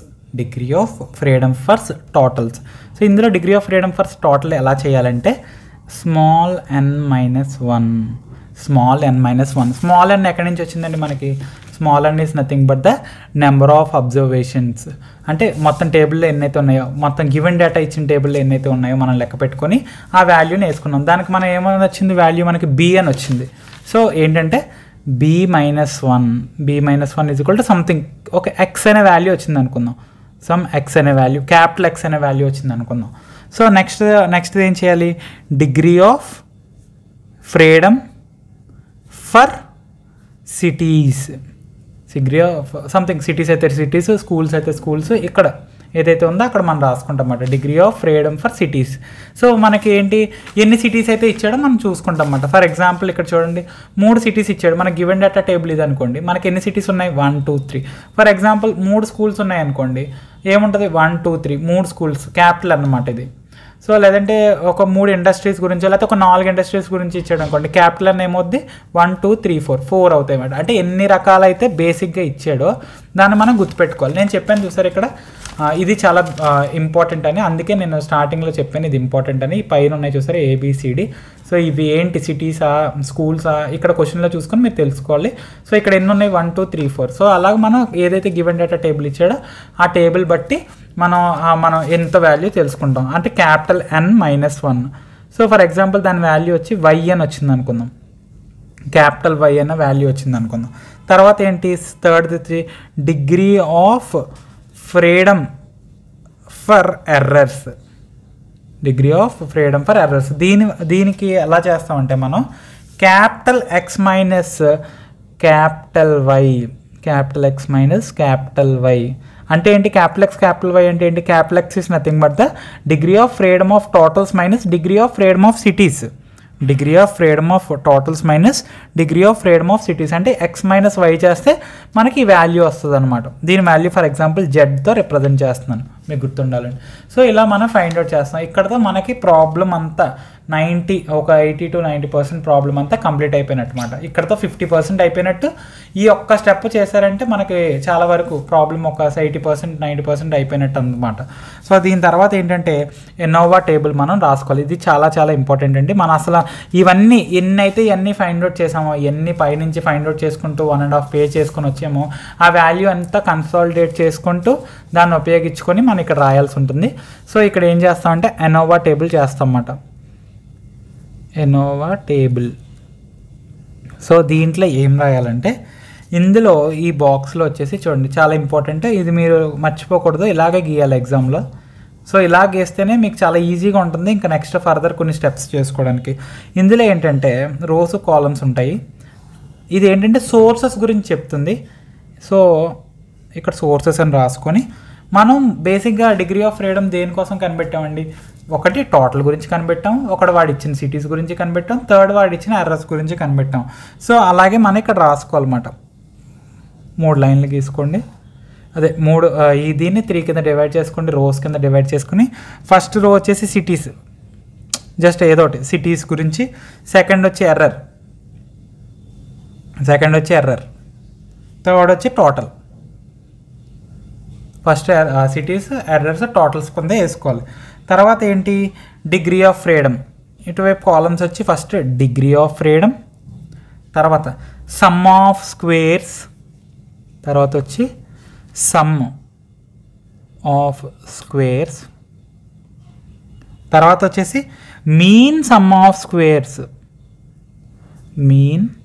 So ఇందులో degree of freedom for total ఎలా చేయాలంటే స్మాల్ n - 1. స్మాల్ n ఎక్కడి నుంచి వచ్చిందండి మనకి? Small n is nothing but the number of observations. అంటే మొత్తం టేబుల్లో ఎన్నైతే ఉన్నాయో, మొత్తం గివెన్ డేటా ఇచ్చిన టేబుల్లో ఎన్నైతే ఉన్నాయో మనం లెక్క పెట్టుకొని ఆ వాల్యూని వేసుకున్నాం. దానికి మనం ఏమైనా వచ్చింది వాల్యూ మనకి b అని వచ్చింది. సో ఏంటంటే b - 1 is equal to something, okay, x అనే వాల్యూ వచ్చింది అనుకుందాం. సమ్ x అనే వాల్యూ, క్యాపిటల్ X అనే వాల్యూ వచ్చింది అనుకుందాం. సో నెక్స్ట్ ఏం చేయాలి? Degree of freedom for cities. Degree of something, cities అయితే సిటీస్, స్కూల్స్ అయితే స్కూల్స్, ఇక్కడ ఏదైతే ఉందో అక్కడ మనం రాసుకుంటాం అన్నమాట. Degree of freedom for cities. So మనకి ఏంటి, ఎన్ని సిటీస్ అయితే ఇచ్చాడో మనం చూసుకుంటాం అన్నమాట. ఫర్ ఎగ్జాంపుల్ ఇక్కడ చూడండి, 3 సిటీస్ ఇచ్చాడు. మనకి గివెన్ డేటా టేబుల్ ఇది అనుకోండి. మనకి ఎన్ని సిటీస్ ఉన్నాయి? 1, 2, 3. ఫర్ ఎగ్జాంపుల్ 3 స్కూల్స్ ఉన్నాయి అనుకోండి. ఏముంటుంది? 1, 2, 3, 3 స్కూల్స్, క్యాపిటల్ అన్నమాట ఇది. సో లేదంటే ఒక 3 ఇండస్ట్రీస్ గురించి, లేకపోతే ఒక 4 ఇండస్ట్రీస్ గురించి ఇచ్చాడు అనుకోండి. క్యాపిటల్ అని ఏమవుద్ది? 1, 2, 3, 4 అవుతాయి అన్నమాట. అంటే ఎన్ని రకాలైతే బేసిక్గా ఇచ్చాడో దాన్ని మనం గుర్తుపెట్టుకోవాలి. నేను చెప్పాను చూసారు ఇక్కడ, ఇది చాలా ఇంపార్టెంట్ అని, అందుకే నేను స్టార్టింగ్లో చెప్పాను ఇది ఇంపార్టెంట్ అని. ఈ పైన ఉన్నాయి చూసారు ABCD. సో ఇవి ఏంటి, సిటీసా స్కూల్సా, ఇక్కడ క్వశ్చన్లో చూసుకొని మీరు తెలుసుకోవాలి. సో ఇక్కడ ఎన్ని ఉన్నాయి? 1, 2, 3, 4. సో అలాగ మనం ఏదైతే గివెన్ డేటా టేబుల్ ఇచ్చాడో ఆ టేబుల్ బట్టి మనం ఎంత వాల్యూ తెలుసుకుంటాం. అంటే capital N - 1. So for example దాని వాల్యూ వచ్చి Y అని వచ్చింది అనుకుందాం. క్యాపిటల్ Y అన్న వాల్యూ వచ్చింది అనుకుందాం. తర్వాత ఏంటి? Third degree of freedom for errors. దీనికి ఎలా చేస్తామంటే మనం capital X minus capital Y. అంటే ఏంటి? క్యాపిటల్ X క్యాపిటల్ Y అంటే ఏంటి? Capital X is nothing but the degree of freedom of totals minus degree of freedom of cities. Degree of freedom of totals minus degree of freedom of cities. అంటే X - Y చేస్తే మనకి ఈ value వస్తుంది అనమాట. దీని value for example Zతో represent చేస్తున్నాను. మీకు గుర్తుండాలండి. సో ఇలా మనం ఫైండ్ అవుట్ చేస్తాం. ఇక్కడతో మనకి ప్రాబ్లం అంతా 80 to 90% ప్రాబ్లం అంతా కంప్లీట్ అయిపోయినట్టు మాట. ఇక్కడతో 50% అయిపోయినట్టు. ఈ ఒక్క స్టెప్ చేశారంటే మనకి చాలా వరకు ప్రాబ్లం ఒక 80% 90% అయిపోయినట్టు అన్నమాట. సో దీని తర్వాత ఏంటంటే ఎనోవా టేబుల్ మనం రాసుకోవాలి. ఇది చాలా చాలా ఇంపార్టెంట్ అండి. మనం అసలు ఇవన్నీ ఎన్ని ఫైండ్ అవుట్ చేసామో, ఎన్ని పైనుంచి ఫైండ్ అవుట్ చేసుకుంటూ 1.5 పేజ్ చేసుకొని వచ్చామో ఆ వాల్యూ అంతా కన్సాలిడేట్ చేసుకుంటూ దాన్ని ఉపయోగించుకొని మనం ఇక్కడ రాయాల్సి ఉంటుంది. సో ఇక్కడ ఏం చేస్తామంటే ఎనోవా టేబుల్ చేస్తాం అన్నమాట. Innova table. సో దీంట్లో ఏం రాయాలంటే ఇందులో ఈ బాక్స్లో వచ్చేసి చూడండి చాలా ఇంపార్టెంట్, ఇది మీరు మర్చిపోకూడదు, ఇలాగే గీయాలి ఎగ్జామ్లో. సో ఇలా గీస్తేనే మీకు చాలా ఈజీగా ఉంటుంది ఇంకా నెక్స్ట్ ఫర్దర్ కొన్ని స్టెప్స్ చేసుకోవడానికి. ఇందులో ఏంటంటే రోస్ కాలమ్స్ ఉంటాయి. ఇది ఏంటంటే సోర్సెస్ గురించి చెప్తుంది. సో ఇక్కడ సోర్సెస్ అని రాసుకొని మనం బేసిక్గా డిగ్రీ ఆఫ్ ఫ్రీడమ్ దేనికోసం కనిపెట్టామండి, ఒకటి టోటల్ గురించి కనిపెట్టాం, ఒకటి వాడు ఇచ్చిన సిటీస్ గురించి కనిపెట్టాం, థర్డ్ వాడు ఇచ్చిన ఎర్రర్స్ గురించి కనిపెట్టాం. సో అలాగే మనం ఇక్కడ రాసుకోవాలన్నమాట. 3 లైన్లు గీసుకోండి, అదే 3 దీన్ని 3 కింద డివైడ్ చేసుకోండి, రోస్ కింద డివైడ్ చేసుకుని ఫస్ట్ రో వచ్చేసి సిటీస్, జస్ట్ ఏదో ఒకటి సిటీస్ గురించి, సెకండ్ వచ్చి ఎర్రర్, థర్డ్ వచ్చి total. First cities, errors, totals కింద వేసుకోవాలి. తర్వాత ఏంటి డిగ్రీ ఆఫ్ ఫ్రీడమ్, ఇటువైపు కాలమ్స్ వచ్చి ఫస్ట్ డిగ్రీ ఆఫ్ ఫ్రీడమ్, తర్వాత సమ్ ఆఫ్ స్క్వేర్స్, తర్వాత వచ్చి సమ్ ఆఫ్ స్క్వేర్స్, తర్వాత వచ్చేసి mean sum of squares, mean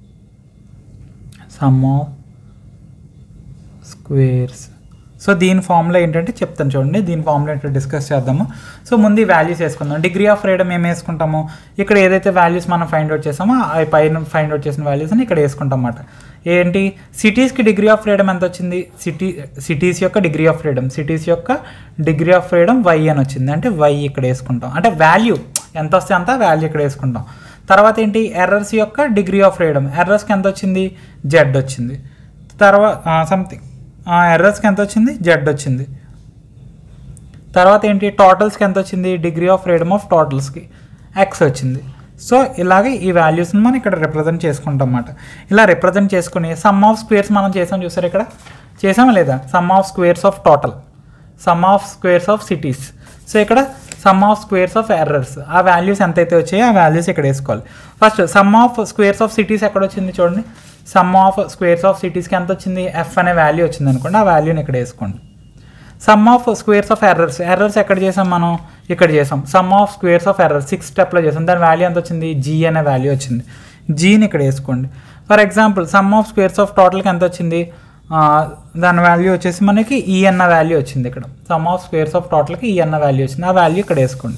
sum of squares. So దీని ఫార్ములా ఏంటంటే చెప్తాను చూడండి, దీని ఫార్ములా ఏంటో డిస్కస్ చేద్దాము. సో ముందు ఈ వాల్యూస్ వేసుకుందాం. డిగ్రీ ఆఫ్ ఫ్రీడమ్ ఏం వేసుకుంటాము, ఇక్కడ ఏదైతే వాల్యూస్ మనం ఫైండ్ అవుట్ చేసామో ఆ పైన ఫైండ్ అవుట్ చేసిన వాల్యూస్ని ఇక్కడ వేసుకుంటాం అన్నమాట. ఏంటి సిటీస్కి డిగ్రీ ఆఫ్ ఫ్రీడమ్ ఎంత వచ్చింది, సిటీస్ యొక్క డిగ్రీ ఆఫ్ ఫ్రీడమ్ వై అని వచ్చింది, అంటే వై ఇక్కడ వేసుకుంటాం, అంటే వాల్యూ ఎంత వస్తే అంత వాల్యూ ఇక్కడ వేసుకుంటాం. తర్వాత ఏంటి ఎర్రర్స్ యొక్క డిగ్రీ ఆఫ్ ఫ్రీడమ్, ఎర్రర్స్కి ఎంత వచ్చింది, జెడ్ వచ్చింది. తర్వాత సంథింగ్ ఎర్రర్స్కి ఎంత వచ్చింది, జెడ్ వచ్చింది. తర్వాత ఏంటి టోటల్స్కి ఎంత వచ్చింది, డిగ్రీ ఆఫ్ ఫ్రీడమ్ ఆఫ్ టోటల్స్కి ఎక్స్ వచ్చింది. సో ఇలాగే ఈ వాల్యూస్ని మనం ఇక్కడ రిప్రజెంట్ చేసుకుంటాం అన్నమాట. ఇలా రిప్రజెంట్ చేసుకుని సమ్ ఆఫ్ స్క్వేర్స్ మనం చేసాం చూసారు, ఇక్కడ చేసామా లేదా, sum of squares of total, sum of squares of cities. So ఇక్కడ sum of squares of errors, ఆ వాల్యూస్ ఎంతైతే వచ్చాయో ఆ వాల్యూస్ ఇక్కడ వేసుకోవాలి. First sum of squares of cities ఎక్కడ వచ్చింది చూడండి, సమ్ ఆఫ్ స్క్వేర్స్ ఆఫ్ సిటీస్కి ఎంత వచ్చింది, ఎఫ్ అనే వాల్యూ వచ్చింది అనుకోండి, ఆ వాల్యూని ఇక్కడ వేసుకోండి. Sum of squares of errors ఎక్కడ చేసాం మనం, ఇక్కడ చేసాం. Sum of squares of errors 6 స్టెప్లో చేసాం, దాని వాల్యూ ఎంత వచ్చింది, జీ అనే వాల్యూ వచ్చింది, జీని ఇక్కడ వేసుకోండి. For example sum of squares of టోటల్కి ఎంత వచ్చింది, దాని వాల్యూ వచ్చేసి మనకి ఈ అన్న వాల్యూ వచ్చింది. ఇక్కడ సమ్ ఆఫ్ స్క్వేర్స్ ఆఫ్ టోటల్కి ఈ అన్న వాల్యూ వచ్చింది, ఆ వాల్యూ ఇక్కడ వేసుకోండి.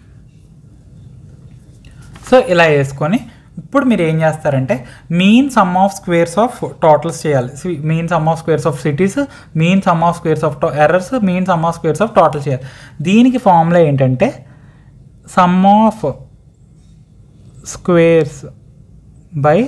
సో ఇలా వేసుకొని ఇప్పుడు మీరు ఏం చేస్తారంటే mean sum of squares of totals చేయాలి. Mean sum of squares of cities, mean sum of squares of errors, mean sum of squares of total చేయాలి. దీనికి ఫార్ములా ఏంటంటే sum of squares by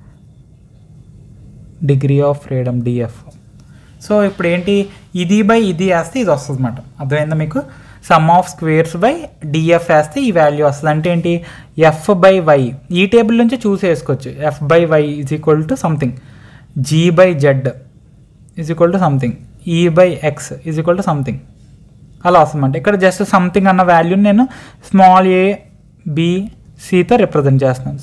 degree of freedom DF. So ఇప్పుడు ఏంటి ఇది by ఇది వేస్తే ఇది వస్తుంది అన్నమాట, అర్థమైందా మీకు. Sum of squares by DF వేస్తే ఈ వాల్యూ వస్తుంది, అంటే ఏంటి ఎఫ్ బై వై, ఈ టేబుల్ నుంచి చూసి వేసుకోవచ్చు. F by Y is equal to something, G by Z is equal to something, E by X is equal to something, అలా వస్తుందంట. ఇక్కడ జస్ట్ సంథింగ్ అన్న వాల్యూని నేను స్మాల్ ఏ బీసీతో రిప్రజెంట్ చేస్తున్నాను,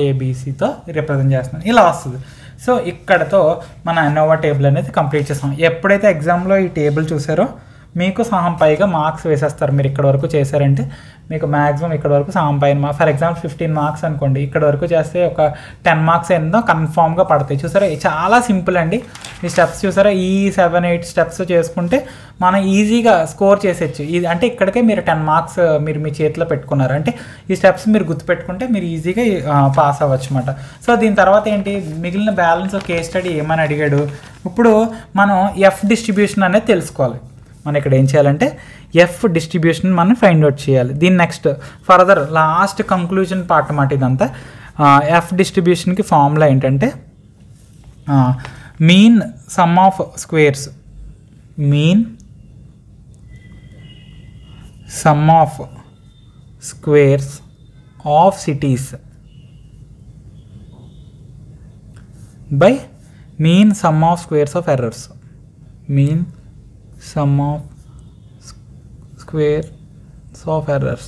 ఇలా వస్తుంది. సో ఇక్కడతో మన ఎనోవా టేబుల్ అనేది కంప్లీట్ చేస్తాం. ఎప్పుడైతే ఎగ్జామ్లో ఈ టేబుల్ చూసారో మీకు సహం పైగా మార్క్స్ వేసేస్తారు. మీరు ఇక్కడ వరకు చేశారంటే మీకు మ్యాక్సిమం ఇక్కడ వరకు సహం పైన, ఫర్ ఎగ్జాంపుల్ 15 మార్క్స్ అనుకోండి, ఇక్కడ వరకు చేస్తే ఒక 10 మార్క్స్ ఏందో కన్ఫామ్గా పడతాయి. చూసారా చాలా సింపుల్ అండి ఈ స్టెప్స్. చూసారా ఈ 7-8 స్టెప్స్ చేసుకుంటే మనం ఈజీగా స్కోర్ చేసేయచ్చు. ఇది అంటే ఇక్కడికే మీరు 10 మార్క్స్ మీరు మీ చేతిలో పెట్టుకున్నారు అంటే ఈ స్టెప్స్ మీరు గుర్తుపెట్టుకుంటే మీరు ఈజీగా పాస్ అవ్వచ్చు అన్నమాట. సో దీని తర్వాత ఏంటి మిగిలిన బ్యాలెన్స్ కేస్ స్టడీ ఏమని అడిగాడు. ఇప్పుడు మనం ఎఫ్ డిస్ట్రిబ్యూషన్ అనేది తెలుసుకోవాలి. మనం ఇక్కడ ఏం చేయాలంటే ఎఫ్ డిస్ట్రిబ్యూషన్ మనం ఫైండ్ అవుట్ చేయాలి. దీని next further last conclusion part అన్నమాట ఇదంతా. ఎఫ్ డిస్ట్రిబ్యూషన్కి ఫార్ములా ఏంటంటే mean sum of squares, mean sum of squares of cities by mean sum of squares of errors. Mean sum of squares of errors.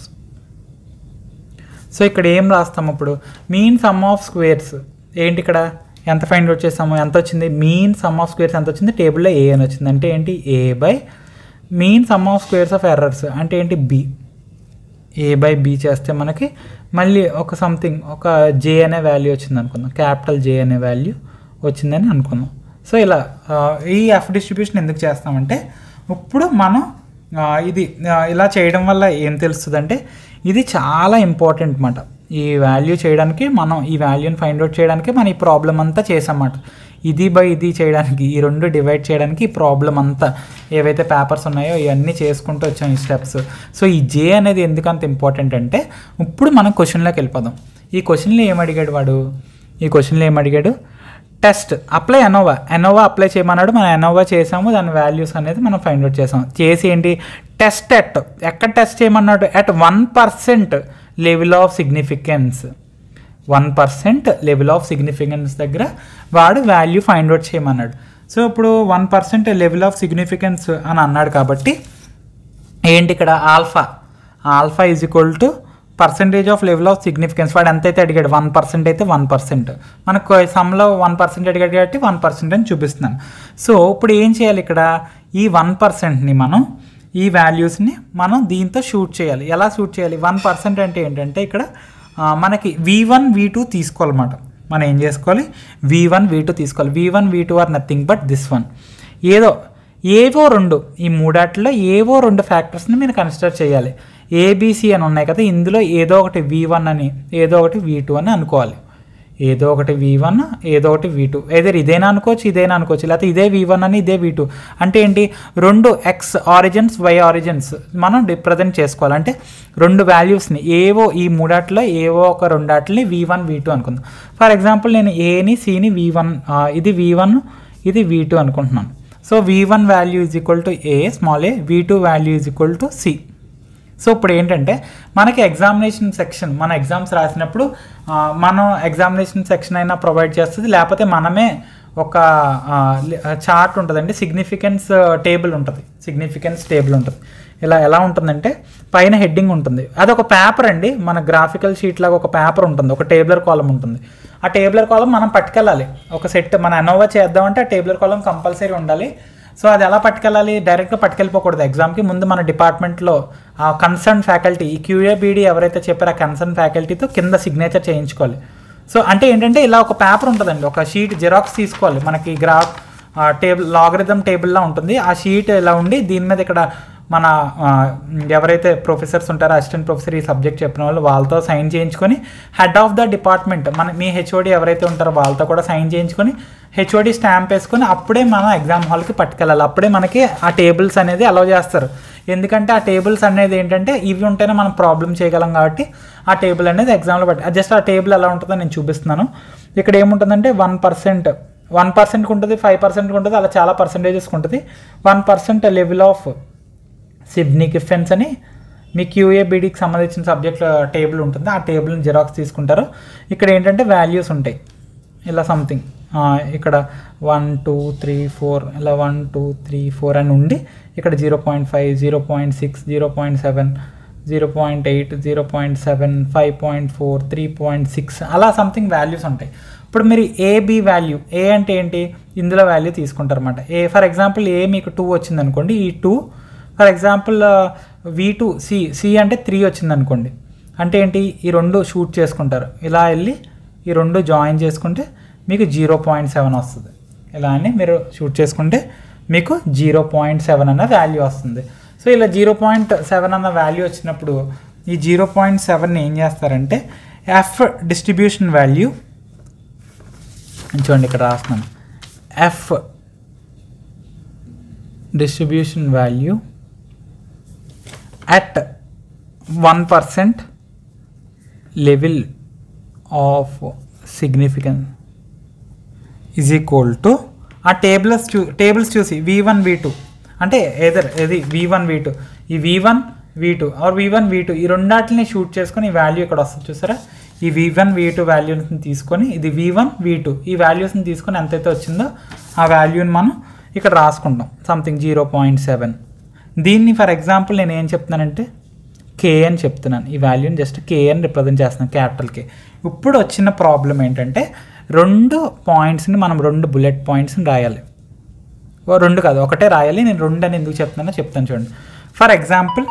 So ఇక్కడ ఏం రాస్తాము ఇప్పుడు? Mean sum of squares ఏంటి, ఇక్కడ ఎంత ఫైండ్ అవుట్ చేస్తాము, ఎంత వచ్చింది? మీన్ సమ్ ఆఫ్ స్క్వేర్స్ ఎంత వచ్చింది? టేబుల్లో ఏ అని వచ్చింది. అంటే ఏంటి? A by mean sum of squares of errors అంటే ఏంటి? బి. ఏ బై బి చేస్తే మనకి మళ్ళీ ఒక సంథింగ్ ఒక జే అనే వాల్యూ వచ్చింది అనుకుందాం, క్యాపిటల్ జే అనే వాల్యూ వచ్చిందని అనుకుందాం. సో ఇలా ఈ ఎఫ్ డిస్ట్రిబ్యూషన్ ఎందుకు చేస్తామంటే, ఇప్పుడు మనం ఇది ఇలా చేయడం వల్ల ఏం తెలుస్తుంది అంటే, ఇది చాలా ఇంపార్టెంట్ అన్నమాట. ఈ వాల్యూ చేయడానికి, మనం ఈ వాల్యూని ఫైండ్ అవుట్ చేయడానికి మనం ఈ ప్రాబ్లం అంతా చేసామన్నమాట. ఇది బై ఇది చేయడానికి, ఈ రెండు డివైడ్ చేయడానికి ఈ ప్రాబ్లం అంతా ఏవైతే పేపర్స్ ఉన్నాయో ఇవన్నీ చేసుకుంటూ వచ్చాం ఈ స్టెప్స్. సో ఈ జే అనేది ఎందుకు అంత ఇంపార్టెంట్ అంటే, ఇప్పుడు మనం క్వశ్చన్లోకి వెళ్ళిపోదాం. ఈ క్వశ్చన్లో ఏమడిగాడు వాడు? ఈ క్వశ్చన్లో ఏమడిగాడు? టెస్ట్ అప్లై ఎనోవా అప్లై చేయమన్నాడు. మనం ఎనోవా చేసాము, దాని వాల్యూస్ అనేది మనం ఫైండ్ అవుట్ చేసాం. చేసి ఏంటి? టెస్ట్ ఎక్కడ టెస్ట్ చేయమన్నాడు? At 1% level of significance. 1% level of significance దగ్గర వాడు వాల్యూ ఫైండ్ అవుట్ చేయమన్నాడు. సో ఇప్పుడు 1% లెవెల్ ఆఫ్ సిగ్నిఫికెన్స్ అని అన్నాడు కాబట్టి ఏంటి ఇక్కడ? Alpha is equal to percentage of level of significance. వాడు ఎంతైతే అడిగాడు 1% అయితే 1%. మనకు సమ్లో 1% అడిగాడు కాబట్టి 1% అని చూపిస్తున్నాను. సో ఇప్పుడు ఏం చేయాలి ఇక్కడ? ఈ 1%ని మనం, ఈ వాల్యూస్ని మనం దీంతో షూట్ చేయాలి. ఎలా షూట్ చేయాలి? 1% అంటే ఏంటంటే ఇక్కడ మనకి V1 V2 తీసుకోవాలన్నమాట. మనం ఏం చేసుకోవాలి? V1 V2 తీసుకోవాలి. V1 V2 are nothing but this one. ఏవో రెండు, ఈ మూడాట్లో ఏవో రెండు ఫ్యాక్టర్స్ని మీరు కన్సిడర్ చేయాలి. ఏబిసి అని ఉన్నాయి కదా, ఇందులో ఏదో ఒకటి V1 అని, ఏదో ఒకటి V2 అని అనుకోవాలి. ఏదో ఒకటి V1, ఏదో ఒకటి V2. ఏదైనా ఇదేనా అనుకోవచ్చు, ఇదేనా అనుకోవచ్చు, లేకపోతే ఇదే V1 అని ఇదే V2. అంటే ఏంటి? రెండు ఎక్స్ ఆరిజిన్స్, వై ఆరిజిన్స్ మనం రిప్రజెంట్ చేసుకోవాలి. అంటే రెండు వాల్యూస్ని ఏవో, ఈ మూడాట్లో ఏవో ఒక రెండాటిని V1 V2 అనుకుందాం. ఫర్ ఎగ్జాంపుల్ నేను ఏని సిని V1, ఇది V1 ఇది V2 అనుకుంటున్నాను. So V1 value is equal to a small a, V2 value is equal to C. So ఇప్పుడు ఏంటంటే మనకి ఎగ్జామినేషన్ సెక్షన్, మన ఎగ్జామ్స్ రాసినప్పుడు మనం ఎగ్జామినేషన్ సెక్షన్ అయినా ప్రొవైడ్ చేస్తుంది, లేకపోతే మనమే ఒక చార్ట్ ఉంటుందండి, సిగ్నిఫికెన్స్ టేబుల్ ఉంటుంది. ఇలా ఎలా ఉంటుందంటే పైన హెడ్డింగ్ ఉంటుంది, అదొక పేపర్ అండి. మన గ్రాఫికల్ షీట్ లాగా ఒక పేపర్ ఉంటుంది, ఒక టేబులర్ కాలం ఉంటుంది. ఆ టేబులర్ కాలం మనం పట్టుకెళ్ళాలి. ఒక సెట్ మన ఎనోవా చేద్దామంటే ఆ టేబులర్ కాలం కంపల్సరీ ఉండాలి. సో అది ఎలా పట్టుకెళ్ళాలి? డైరెక్ట్గా పట్టుకెళ్ళిపోకూడదు ఎగ్జామ్కి. ముందు మన డిపార్ట్మెంట్లో ఆ కన్సర్న్ ఫ్యాకల్టీ, ఈ క్యూఏబీడీ ఎవరైతే చెప్పారో ఆ కన్సర్న్ ఫ్యాకల్టీతో కింద సిగ్నేచర్ చేయించుకోవాలి. సో అంటే ఏంటంటే ఇలా ఒక పేపర్ ఉంటుందండి, ఒక షీట్ జిరాక్స్ తీసుకోవాలి. మనకి టేబుల్ లాగరిథం టేబుల్లా ఉంటుంది. ఆ షీట్ ఇలా ఉండి దీని మీద ఇక్కడ మన ఎవరైతే ప్రొఫెసర్స్ ఉంటారో, అసిస్టెంట్ ప్రొఫెసర్ ఈ సబ్జెక్ట్ చెప్పిన వాళ్ళు, వాళ్ళతో సైన్ చేయించుకొని, హెడ్ ఆఫ్ ద డిపార్ట్మెంట్ మీ హెచ్ఓడి ఎవరైతే ఉంటారో వాళ్ళతో కూడా సైన్ చేయించుకొని, హెచ్ఓడి స్టాంప్ వేసుకొని అప్పుడే మనం ఎగ్జామ్ హాల్కి పట్టుకెళ్ళాలి. అప్పుడే మనకి ఆ టేబుల్స్ అనేది అలౌ చేస్తారు. ఎందుకంటే ఆ టేబుల్స్ అనేది ఏంటంటే ఇవి ఉంటేనే మనం ప్రాబ్లం చేయగలం కాబట్టి ఆ టేబుల్ అనేది ఎగ్జామ్లో జస్ట్ ఆ టేబుల్ ఎలా ఉంటుందో నేను చూపిస్తున్నాను. ఇక్కడ ఏముంటుందంటే 1%కి ఉంటుంది, 5%కి ఉంటుంది, అలా చాలా పర్సంటేజెస్కి ఉంటుంది. 1% లెవెల్ ఆఫ్ సిగ్నిఫికెన్స్ అని మీ క్యూఏబీడీకి సంబంధించిన సబ్జెక్ట్ టేబుల్ ఉంటుంది. ఆ టేబుల్ని జిరాక్స్ తీసుకుంటారు. ఇక్కడ ఏంటంటే వాల్యూస్ ఉంటాయి ఇలా సంథింగ్, ఇక్కడ 1 2 3 4 ఇలా 1 2 3 4 అని ఉండి, ఇక్కడ 0.5 0.6 0.7 0.8 0.7 5.4 3.6 అలా సంథింగ్ వాల్యూస్ ఉంటాయి. ఇప్పుడు మీరు ఏబి వాల్యూ, ఏ అంటే ఏంటి? ఇందులో వాల్యూ తీసుకుంటారు అన్నమాట. ఫర్ ఎగ్జాంపుల్ ఏ మీకు 2 వచ్చింది అనుకోండి, ఈ 2 ఫర్ ఎగ్జాంపుల్ V2 సి అంటే 3 వచ్చింది అనుకోండి. అంటే ఏంటి? ఈ రెండు షూట్ చేసుకుంటారు, ఇలా వెళ్ళి ఈ రెండు జాయిన్ చేసుకుంటే మీకు 0.7 వస్తుంది. ఇలా అని మీరు షూట్ చేసుకుంటే మీకు 0.7 అన్న వాల్యూ వస్తుంది. సో ఇలా 0.7 అన్న వాల్యూ వచ్చినప్పుడు ఈ 0.7ని ఏం చేస్తారంటే ఎఫ్ డిస్ట్రిబ్యూషన్ వాల్యూ, చూడండి ఇక్కడ రాస్తున్నాను, F distribution value at 1% level of significance is equal to ఆ టేబుల్స్ చూసి V1 V2 అంటే ఏది V1 V2, ఈ V1 V2 are V1 V2 ఈ రెండాటిని షూట్ చేసుకొని ఈ వాల్యూ ఇక్కడ వస్తుంది చూసారా, ఈ V1 V2 వాల్యూస్ని తీసుకొని ఇది V1 V2 ఈ వాల్యూస్ని తీసుకొని ఎంతైతే వచ్చిందో ఆ వాల్యూని మనం ఇక్కడ రాసుకుంటాం సంథింగ్ 0.7. దీన్ని ఫర్ ఎగ్జాంపుల్ నేను ఏం చెప్తున్నానంటే K అని చెప్తున్నాను, ఈ వాల్యూని జస్ట్ K అని రిప్రజెంట్ చేస్తున్నాను, క్యాపిటల్ K. ఇప్పుడు వచ్చిన ప్రాబ్లం ఏంటంటే 2 పాయింట్స్ని మనం 2 బుల్లెట్ పాయింట్స్ని రాయాలి, 2 కాదు ఒకటే రాయాలి. నేను 2 అని ఎందుకు చెప్తున్నానో చెప్తాను చూడండి. ఫర్ ఎగ్జాంపుల్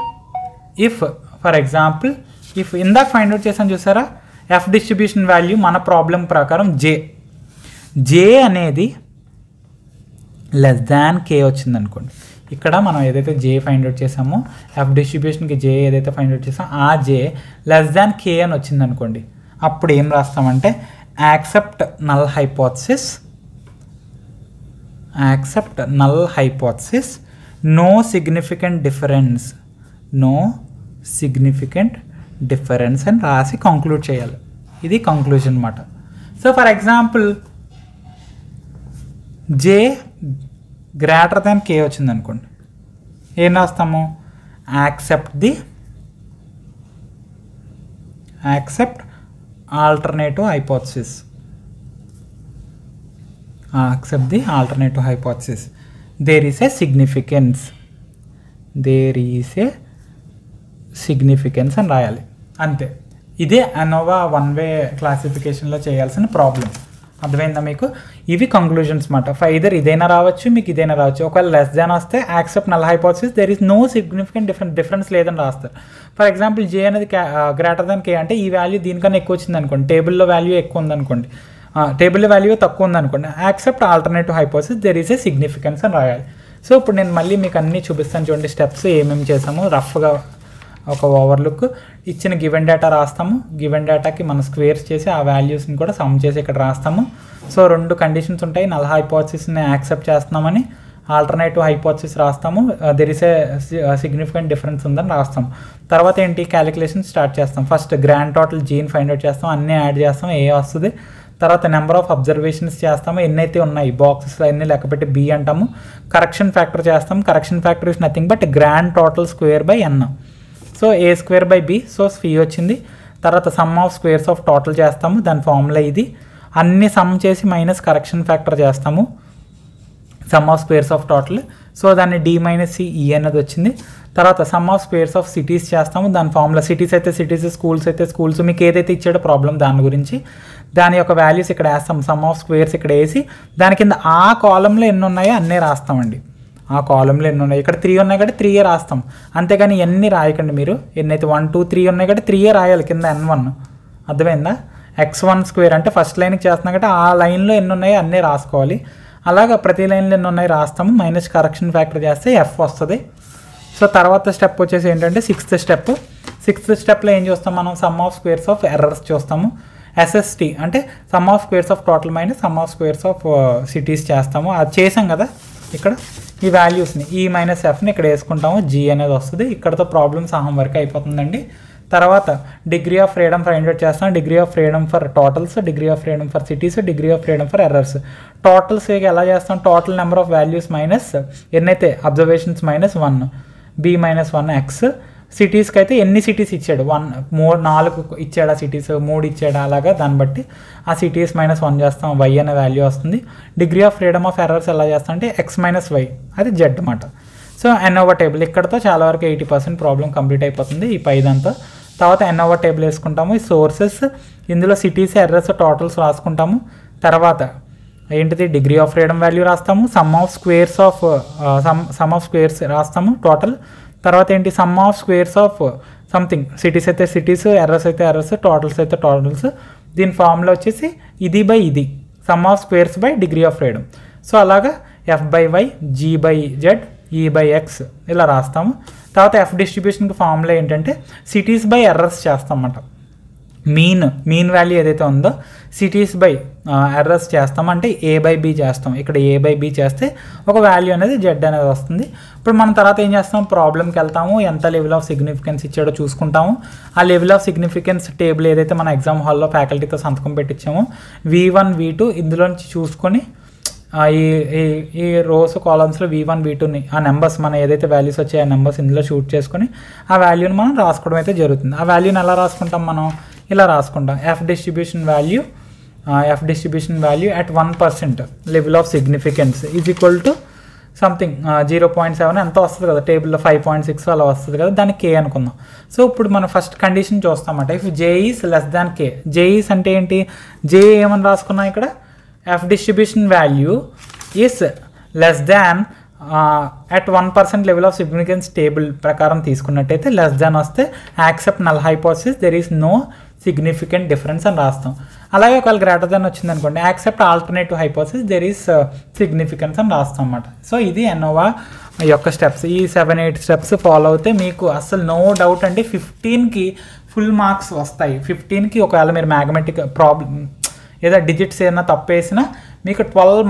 ఇఫ్ ఇందాక ఫైండ్ అవుట్ చేసాను చూసారా, ఎఫ్ డిస్ట్రిబ్యూషన్ వాల్యూ మన ప్రాబ్లం ప్రకారం జే అనేది లెస్ దాన్ K వచ్చింది అనుకోండి. ఇక్కడ మనం ఏదైతే జే ఫైండ్ అవుట్ చేసామో ఎఫ్ డిస్ట్రిబ్యూషన్కి జే ఏదైతే ఫైండ్ అవుట్ చేసామో ఆ జే లెస్ దాన్ K అని వచ్చింది అనుకోండి. అప్పుడు ఏం రాస్తామంటే accept null hypothesis, no significant difference అని రాసి కంక్లూడ్ చేయాలి. ఇది కంక్లూజన్ అన్నమాట. So for example J greater than K వచ్చింది అనుకోండి, ఏం రాస్తాము accept alternative hypothesis, there is a significance అని రాయాలి. అంతే, ఇదే అనోవా 1-వే క్లాసిఫికేషన్లో చేయాల్సిన ప్రాబ్లం. అర్థమైందా మీకు? ఇవి కంక్లూజన్స్ మాట. ఫైదర్ ఇదైనా రావచ్చు, మీకు ఇదైనా రావచ్చు. ఒకవేళ లెస్ దాన్ వస్తే accept null hypothesis there is no significant difference లేదని రాస్తారు. ఫర్ ఎగ్జాంపుల్ జే అనేది గ్రేటర్ దాన్ K అంటే ఈ వాల్యూ దీనికన్నా ఎక్కువ వచ్చింది అనుకోండి, టేబుల్లో వాల్యూ ఎక్కువ ఉందనుకోండి, టేబుల్ వాల్యూ తక్కువ ఉందనుకోండి, accept alternative hypothesis there is a significance అని రాయాలి. సో ఇప్పుడు నేను మళ్ళీ మీకు అన్నీ చూపిస్తాను చూడండి, స్టెప్స్ ఏమేమి చేసాము రఫ్గా ఒక ఓవర్లుక్. ఇచ్చిన గివెన్ డేటా రాస్తాము, గివెన్ డేటాకి మనం స్క్వేర్స్ చేసి ఆ వాల్యూస్ని కూడా సమ్ చేసి ఇక్కడ రాస్తాము. సో 2 కండిషన్స్ ఉంటాయి, నల్ హైపోథసిస్ని యాక్సెప్ట్ చేస్తున్నామని, ఆల్టర్నేటివ్ హైపోథసిస్ రాస్తాము, there is a significant difference ఉందని రాస్తాము. తర్వాత ఏంటి, క్యాలిక్యులేషన్ స్టార్ట్ చేస్తాం. ఫస్ట్ గ్రాండ్ టోటల్ జీని ఫైండ్ అవుట్ చేస్తాం, అన్నీ యాడ్ చేస్తాం, ఏ వస్తుంది. తర్వాత నెంబర్ ఆఫ్ అబ్జర్వేషన్స్ చేస్తాము, ఎన్నైతే ఉన్నాయి బాక్సెస్లో అన్నీ లెక్కపెట్టి B అంటాము. కరెక్షన్ ఫ్యాక్టర్ చేస్తాం, correction factor is nothing but grand total square by N. So A²/B, so C వచ్చింది. తర్వాత sum of squares of total చేస్తాము, దాని ఫార్ములా ఇది. అన్ని సమ్ చేసి మైనస్ కరెక్షన్ ఫ్యాక్టర్ చేస్తాము, sum of squares of total. So దాన్ని D - C E అనేది వచ్చింది. తర్వాత sum of squares of cities చేస్తాము, దాని ఫార్ములా సిటీస్ అయితే సిటీస్, స్కూల్స్ అయితే స్కూల్స్, మీకు ఏదైతే ఇచ్చాడో ప్రాబ్లం దాని గురించి దాని యొక్క వాల్యూస్ ఇక్కడ వేస్తాం, సమ్ ఆఫ్ స్క్వేర్స్ ఇక్కడ వేసి దాని కింద ఆ కాలంలో ఎన్ని ఉన్నాయో అన్నీ రాస్తామండి. ఆ కాలంలో ఎన్ని ఉన్నాయి, ఇక్కడ 3 ఉన్నాయి కాబట్టి 3 రాస్తాం, అంతేగాని ఎన్ని రాయకండి మీరు. ఎన్నైతే 1 2 3 ఉన్నాయి కాబట్టి 3 రాయాలి కింద N1. అర్థమైందా? x1² అంటే ఫస్ట్ లైన్కి చేస్తున్నాం కాబట్టి ఆ లైన్లో ఎన్ని ఉన్నాయో అన్నీ రాసుకోవాలి. అలాగా ప్రతి లైన్లో ఎన్ని ఉన్నాయి రాస్తాము, మైనస్ కరెక్షన్ ఫ్యాక్టర్ చేస్తే F వస్తుంది. సో తర్వాత స్టెప్ వచ్చేసి ఏంటంటే సిక్స్త్ స్టెప్లో ఏం చూస్తాం మనం, sum of squares of errors చూస్తాము. SST అంటే sum of squares of total minus sum of squares of cities చేస్తాము. అది చేసాం కదా, ఇక్కడ ఈ వాల్యూస్ని ఈ - Fని ఇక్కడ వేసుకుంటాము, G అనేది వస్తుంది. ఇక్కడతో ప్రాబ్లమ్ సహం వరకు అయిపోతుందండి. తర్వాత degree of freedom find out చేస్తాం, degree of freedom for totals, degree of freedom for cities, degree of freedom for errors. Totals ఎలా చేస్తాం, total number of values minus ఎన్నైతే అబ్జర్వేషన్స్ -1, B - 1 X. సిటీస్కి అయితే ఎన్ని సిటీస్ ఇచ్చాడు, 4 ఇచ్చాడా సిటీస్, 3 ఇచ్చాడా, అలాగా దాన్ని బట్టి ఆ సిటీస్ -1 చేస్తాం, Y అనే వాల్యూ వస్తుంది. Degree of freedom of errors ఎలా చేస్తాం అంటే X - Y, అది Z అన్నమాట. సో ANOVA టేబుల్ ఇక్కడతో చాలా వరకు 80% ప్రాబ్లం కంప్లీట్ అయిపోతుంది ఈ పైదంతా. తర్వాత ANOVA టేబుల్ వేసుకుంటాము, ఈ సోర్సెస్, ఇందులో సిటీస్ ఎర్రర్స్ టోటల్స్ రాసుకుంటాము. తర్వాత ఏంటిది, డిగ్రీ ఆఫ్ ఫ్రీడమ్ వాల్యూ రాస్తాము, సమ్ ఆఫ్ స్క్వేర్స్ రాస్తాము టోటల్. తర్వాత ఏంటి, sum of squares of something, cities అయితే సిటీస్, ఎర్రర్స్ అయితే ఎర్రర్స్, టోటల్స్ అయితే టోటల్స్. దీని ఫార్ములా వచ్చేసి ఇది బై ఇది, sum of squares by degree of freedom. So అలాగా F/Y, G/Z, E/X ఇలా రాస్తాము. తర్వాత F డిస్ట్రిబ్యూషన్కి ఫార్ములా ఏంటంటే సిటీస్ బై ఎర్రర్స్ చేస్తామన్నమాట. మీన్ వాల్యూ ఏదైతే ఉందో సిటీస్ బై ఎర్రర్స్ చేస్తామంటే A/B చేస్తాం. ఇక్కడ A/B చేస్తే ఒక వాల్యూ అనేది Z అనేది వస్తుంది. ఇప్పుడు మనం తర్వాత ఏం చేస్తాం, ప్రాబ్లంకి వెళ్తాము, ఎంత లెవెల్ ఆఫ్ సిగ్నిఫికెన్స్ ఇచ్చాడో చూసుకుంటాము. ఆ లెవెల్ ఆఫ్ సిగ్నిఫికెన్స్ టేబుల్ ఏదైతే మన ఎగ్జామ్ హాల్లో ఫ్యాకల్టీతో సంతకం పెట్టించామో V1 V2 ఇందులో నుంచి చూసుకొని ఈ ఈ ఈ రోస్ కాలమ్స్లో V1 V2ని ఆ నెంబర్స్ మనం ఏదైతే వాల్యూస్ వచ్చాయో ఆ నెంబర్స్ ఇందులో షూట్ చేసుకొని ఆ వాల్యూని మనం రాసుకోవడం అయితే జరుగుతుంది. ఆ వాల్యూని ఎలా రాసుకుంటాం మనం ఇలా రాసుకుంటాం. F distribution value at 1% level of significance is equal to something 0.7 ఎంత వస్తుంది కదా టేబుల్లో 5.6 అలా వస్తుంది కదా, దాన్ని K అనుకుందాం. సో ఇప్పుడు మనం ఫస్ట్ కండిషన్ చూస్తామట. If J is less than K. J is అంటే ఏంటి, J ఏమని రాసుకున్నాం ఇక్కడ, F distribution value is less than at 1% level of significance table ప్రకారం తీసుకున్నట్టయితే లెస్ దాన్ వస్తే accept null hypothesis there is no significant difference అని రాస్తాం. అలాగే ఒకవేళ గ్రేటర్ దాన్ వచ్చింది అనుకోండి, accept alternative hypothesis there is significance అని రాస్తాం అన్నమాట. సో ఇది ANOVA యొక్క స్టెప్స్. ఈ 7-8 స్టెప్స్ ఫాలో అవుతే మీకు అసలు నో డౌట్ అండి 15కి ఫుల్ మార్క్స్ వస్తాయి. 15కి ఒకవేళ మీరు మ్యాథమెటిక్ ప్రాబ్లమ్ ఏదో డిజిట్స్ ఏదైనా తప్పేసినా మీకు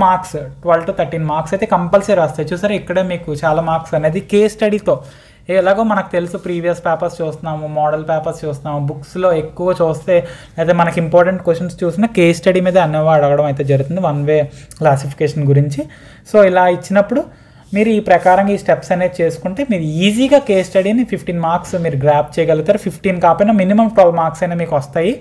12 to 13 మార్క్స్ అయితే కంపల్సరీ వస్తాయి. చూసారా ఇక్కడ మీకు చాలా మార్క్స్ అనేది కేస్ స్టడీతో, ఎలాగో మనకు తెలుసు ప్రీవియస్ పేపర్స్ చూస్తున్నాము, మోడల్ పేపర్స్ చూస్తున్నాము, బుక్స్లో ఎక్కువ చూస్తే అయితే మనకి ఇంపార్టెంట్ క్వశ్చన్స్ చూసినా కేస్ స్టడీ మీద ANOVA అడగడం అయితే జరుగుతుంది 1-way క్లాసిఫికేషన్ గురించి. సో ఇలా ఇచ్చినప్పుడు మీరు ఈ ప్రకారంగా ఈ స్టెప్స్ అనేది చేసుకుంటే మీరు ఈజీగా కేస్ స్టడీని 15 మార్క్స్ మీరు గ్రాప్ చేయగలుగుతారు. 15 కాకపోయినా మినిమం 12 మార్క్స్ అయినా మీకు వస్తాయి.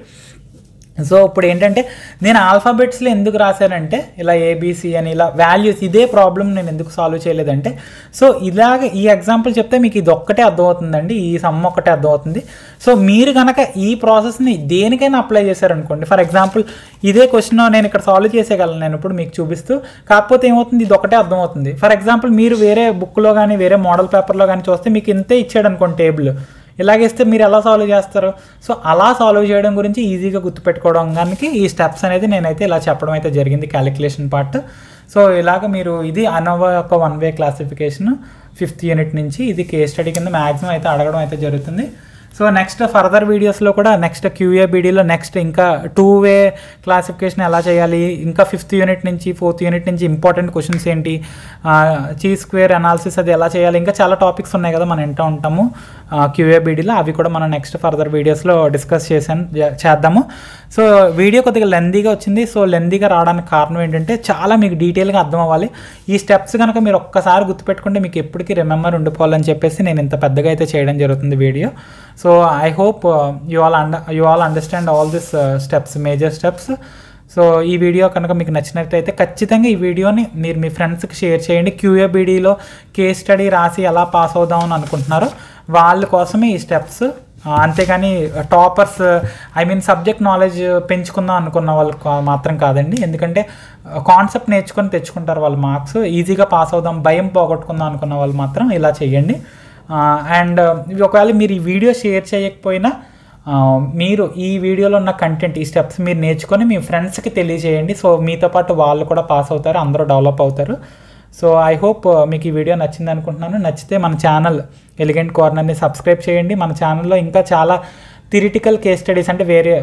సో ఇప్పుడు ఏంటంటే నేను ఆల్ఫాబెట్స్లో ఎందుకు రాశానంటే ఇలా ABC అని ఇలా వాల్యూస్, ఇదే ప్రాబ్లం నేను ఎందుకు సాల్వ్ చేయలేదంటే, సో ఇలాగ ఈ ఎగ్జాంపుల్ చెప్తే మీకు ఇది ఒక్కటే అర్థమవుతుందండి, ఈ సమ్ ఒక్కటే అర్థమవుతుంది. సో మీరు కనుక ఈ ప్రాసెస్ని దేనికైనా అప్లై చేశారనుకోండి, ఫర్ ఎగ్జాంపుల్ ఇదే క్వశ్చన్ నేను ఇక్కడ సాల్వ్ చేసేయగలను నేను ఇప్పుడు మీకు చూపిస్తూ, కాకపోతే ఏమవుతుంది ఇది ఒకటే అర్థమవుతుంది. ఫర్ ఎగ్జాంపుల్ మీరు వేరే బుక్లో కానీ వేరే మోడల్ పేపర్లో కానీ చూస్తే మీకు ఇంతే ఇచ్చాడు అనుకోండి టేబుల్, ఇలాగేస్తే మీరు ఎలా సాల్వ్ చేస్తారు. సో అలా సాల్వ్ చేయడం గురించి ఈజీగా గుర్తుపెట్టుకోవడానికి ఈ స్టెప్స్ అనేది నేనైతే ఇలా చెప్పడం అయితే జరిగింది క్యాలిక్యులేషన్ పార్ట్. సో ఇలాగ మీరు ఇది ANOVA యొక్క 1-way క్లాసిఫికేషన్ 5th యూనిట్ నుంచి ఇది కేస్ స్టడీ కింద మ్యాక్సిమం అయితే అడగడం అయితే జరుగుతుంది. సో నెక్స్ట్ ఫర్దర్ వీడియోస్లో కూడా నెక్స్ట్ QABDలో నెక్స్ట్ ఇంకా 2-way క్లాసిఫికేషన్ ఎలా చేయాలి, ఇంకా 5th యూనిట్ నుంచి 4th యూనిట్ నుంచి ఇంపార్టెంట్ క్వశ్చన్స్ ఏంటి, Chi-square అనాలిసిస్ అది ఎలా చేయాలి, ఇంకా చాలా టాపిక్స్ ఉన్నాయి కదా మనం వింటూ ఉంటాము QABDలో, అవి కూడా మనం నెక్స్ట్ ఫర్దర్ వీడియోస్లో డిస్కస్ చేద్దాము. సో వీడియో కొద్దిగా లెందీగా వచ్చింది. సో లెందీగా రావడానికి కారణం ఏంటంటే చాలా మీకు డీటెయిల్గా అర్థం అవ్వాలి. ఈ స్టెప్స్ కనుక మీరు ఒక్కసారి గుర్తుపెట్టుకుంటే మీకు ఎప్పటికీ రిమెంబర్ ఉండిపోవాలని చెప్పేసి నేను ఇంత పెద్దగా అయితే చేయడం జరుగుతుంది video. So I hope you all understand all this steps, major steps. So ఈ వీడియో కనుక మీకు నచ్చినట్లయితే ఖచ్చితంగా ఈ వీడియోని మీరు మీ ఫ్రెండ్స్కి షేర్ చేయండి. QABDలో కేస్ స్టడీ రాసి ఎలా పాస్ అవుదామని అనుకుంటున్నారో వాళ్ళ కోసమే ఈ స్టెప్స్. అంతేగాని టాపర్స్ సబ్జెక్ట్ నాలెడ్జ్ పెంచుకుందాం అనుకున్న వాళ్ళకి మాత్రం కాదండి. ఎందుకంటే కాన్సెప్ట్ నేర్చుకొని తెచ్చుకుంటారు వాళ్ళు మార్క్స్, ఈజీగా పాస్ అవుదాం భయం పోగొట్టుకుందాం అనుకున్న వాళ్ళు మాత్రం ఇలా చేయండి. అండ్ ఒకవేళ మీరు ఈ వీడియో షేర్ చేయకపోయినా మీరు ఈ వీడియోలో ఉన్న కంటెంట్, ఈ స్టెప్స్ మీరు నేర్చుకొని మీ ఫ్రెండ్స్కి తెలియజేయండి. సో మీతో పాటు వాళ్ళు కూడా పాస్ అవుతారు, అందరూ డెవలప్ అవుతారు. సో ఐ హోప్ మీకు ఈ వీడియో నచ్చింది అనుకుంటున్నాను. నచ్చితే మన ఛానల్ ఎలిగెంట్ కార్నర్ని సబ్స్క్రైబ్ చేయండి. మన ఛానల్లో ఇంకా చాలా థియరిటికల్ కేస్ స్టడీస్ అంటే వేరే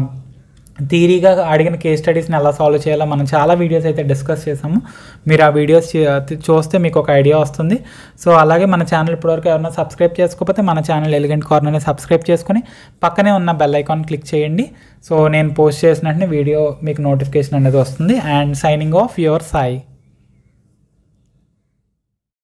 థియరీగా అడిగిన కేస్ స్టడీస్ని ఎలా సాల్వ్ చేయాలో మనం చాలా వీడియోస్ అయితే డిస్కస్ చేసాము. మీరు ఆ వీడియోస్ చూస్తే మీకు ఒక ఐడియా వస్తుంది. సో అలాగే మన ఛానల్ ఇప్పటివరకు ఎవరైనా సబ్స్క్రైబ్ చేసుకోకపోతే మన ఛానల్ ఎలిగెంట్ కార్నర్ని సబ్స్క్రైబ్ చేసుకొని పక్కనే ఉన్న బెల్ ఐకాన్ క్లిక్ చేయండి. సో నేను పోస్ట్ చేసిన వెంటనే వీడియో మీకు నోటిఫికేషన్ అనేది వస్తుంది. And signing off your Sai.